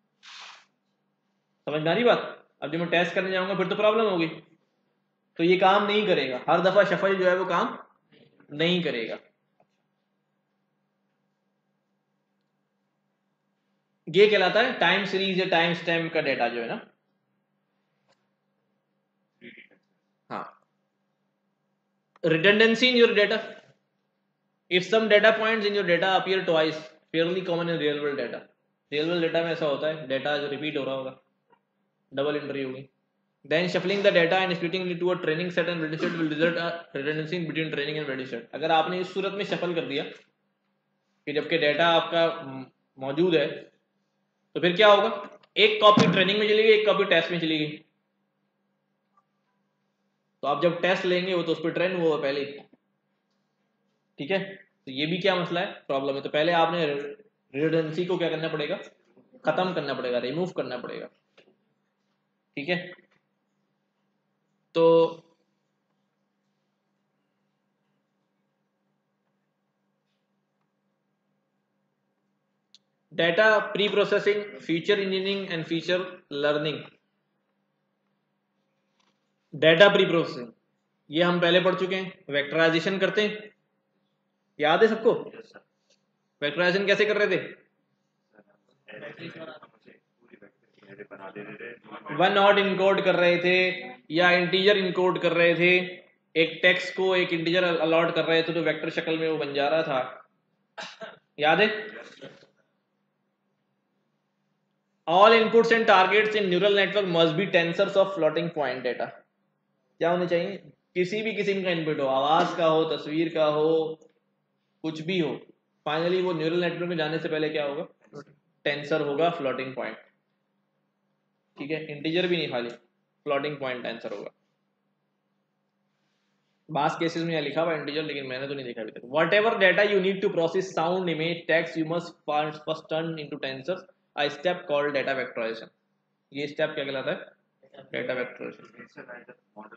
समझ आ रही बात। अब जब मैं टेस्ट करने जाऊंगा फिर तो प्रॉब्लम होगी, तो ये काम नहीं करेगा, हर दफा शफल जो है वो काम नहीं करेगा। ये कहलाता है टाइम सीरीज या टाइम स्टैम्प का डेटा जो है ना, हाँ। redundancy in your data, if some data points in your data appear twice, fairly common in real world data। real world data में ऐसा होता है, डेटा जो रिपीट हो रहा होगा, डबल एंट्री होगी। then shuffling the data and splitting it into a training set and ready set will result a redundancy between training and ready set। अगर आपने इस सूरत में शफल कर दिया कि जबकि डेटा आपका मौजूद है तो फिर क्या होगा, एक कॉपी ट्रेनिंग में चली गई, एक कॉपी टेस्ट में चली गई। तो आप जब टेस्ट लेंगे वो तो उस पर ट्रेन हुआ पहले ही, ठीक है, तो ये भी क्या मसला है, प्रॉब्लम है। तो पहले आपने रिडंडेंसी को क्या करना पड़ेगा, खत्म करना पड़ेगा, रिमूव करना पड़ेगा। ठीक है, तो data preprocessing, feature engineering and feature learning. Data preprocessing ये हम पहले पढ़ चुके हैं, वेक्टराइजेशन करते हैं, याद है सबको? वेक्टराइजेशन कैसे कर रहे थे, वन नॉट इनकोड कर रहे थे या इंटीजर इनकोड कर रहे थे, एक टेक्स्ट को एक इंटीजर अलॉट कर रहे थे तो वेक्टर शक्ल में वो बन जा रहा था, याद है? All inputs and targets in neural network must be tensors of floating point data. क्या होने चाहिए, किसी भी किस्म का इनपुट हो, आवाज का हो, तस्वीर का हो, कुछ भी हो, फाइनली वो न्यूरल नेटवर्क में जाने से पहले क्या होगा, टेंसर होगा, फ्लोटिंग पॉइंट। ठीक है, इंटीजर भी नहीं, खाली फ्लोटिंग पॉइंट टेंसर होगा। बास केसेस में लिखा हुआ इंटीजर, लेकिन मैंने तो नहीं देखा अभी तक। Whatever data you need to process, sound, image, text, you must first turn into tensors, a step called data vectorization. ये स्टेप क्या कहलाता है, data vectorization.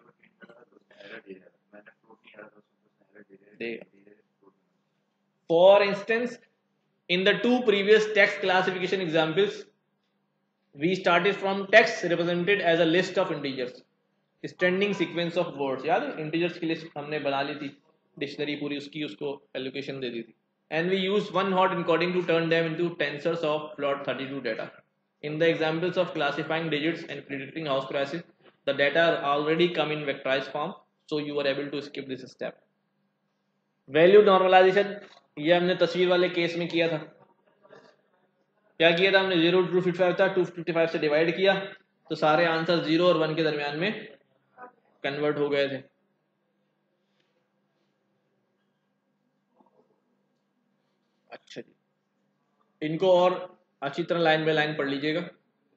For instance, in the two previous text classification examples, we started from text represented as a list of integers, standing sequence of words. याद है, integers की list हमने बना ली थी, डिक्शनरी पूरी उसकी उसको allocation दे दी थी, and we used one hot encoding to turn them into tensors of float 32 data. In the examples of classifying digits and predicting house prices, the data already come in vectorized form, so you are able to skip this step. Value normalization, ये हमने तस्वीर वाले case में किया था। क्या किया था हमने, 0 to 255 था, 255 से डिवाइड किया तो सारे आंसर 0 और 1 के दरमियान में कन्वर्ट हो गए थे। अच्छा जी, इनको और अच्छी तरह लाइन बाय लाइन पढ़ लीजिएगा।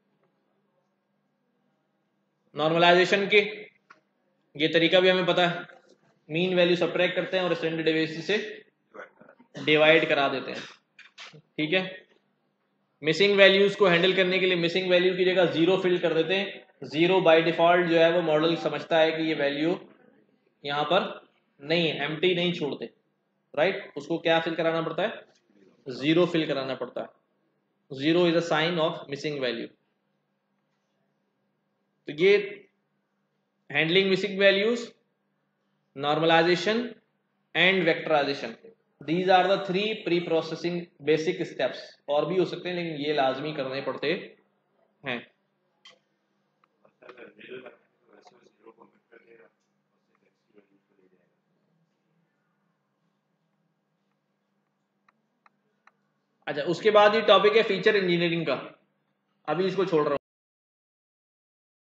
नॉर्मलाइजेशन के ये तरीका भी हमें पता है, मीन वैल्यू सब्ट्रैक्ट करते हैं और स्टैंडर्ड डेविएशन से डिवाइड करा देते हैं। ठीक है, मिसिंग वैल्यूज को हैंडल करने के लिए मिसिंग वैल्यू की जगह 0 फिल कर देते हैं। 0 बाय डिफॉल्ट जो है वो मॉडल समझता है कि ये वैल्यू यहाँ पर नहीं है, एम्प्टी नहीं छोड़ते, राइट? उसको क्या फिल कराना पड़ता है, 0 फिल कराना पड़ता है। 0 is a sign of missing value. तो ये handling missing values, normalization and vectorization, these are the 3 pre-processing basic steps। और भी हो सकते हैं लेकिन ये लाजमी करने पड़ते हैं। अच्छा, उसके बाद ये टॉपिक है फीचर इंजीनियरिंग का, अभी इसको छोड़ रहा हूँ।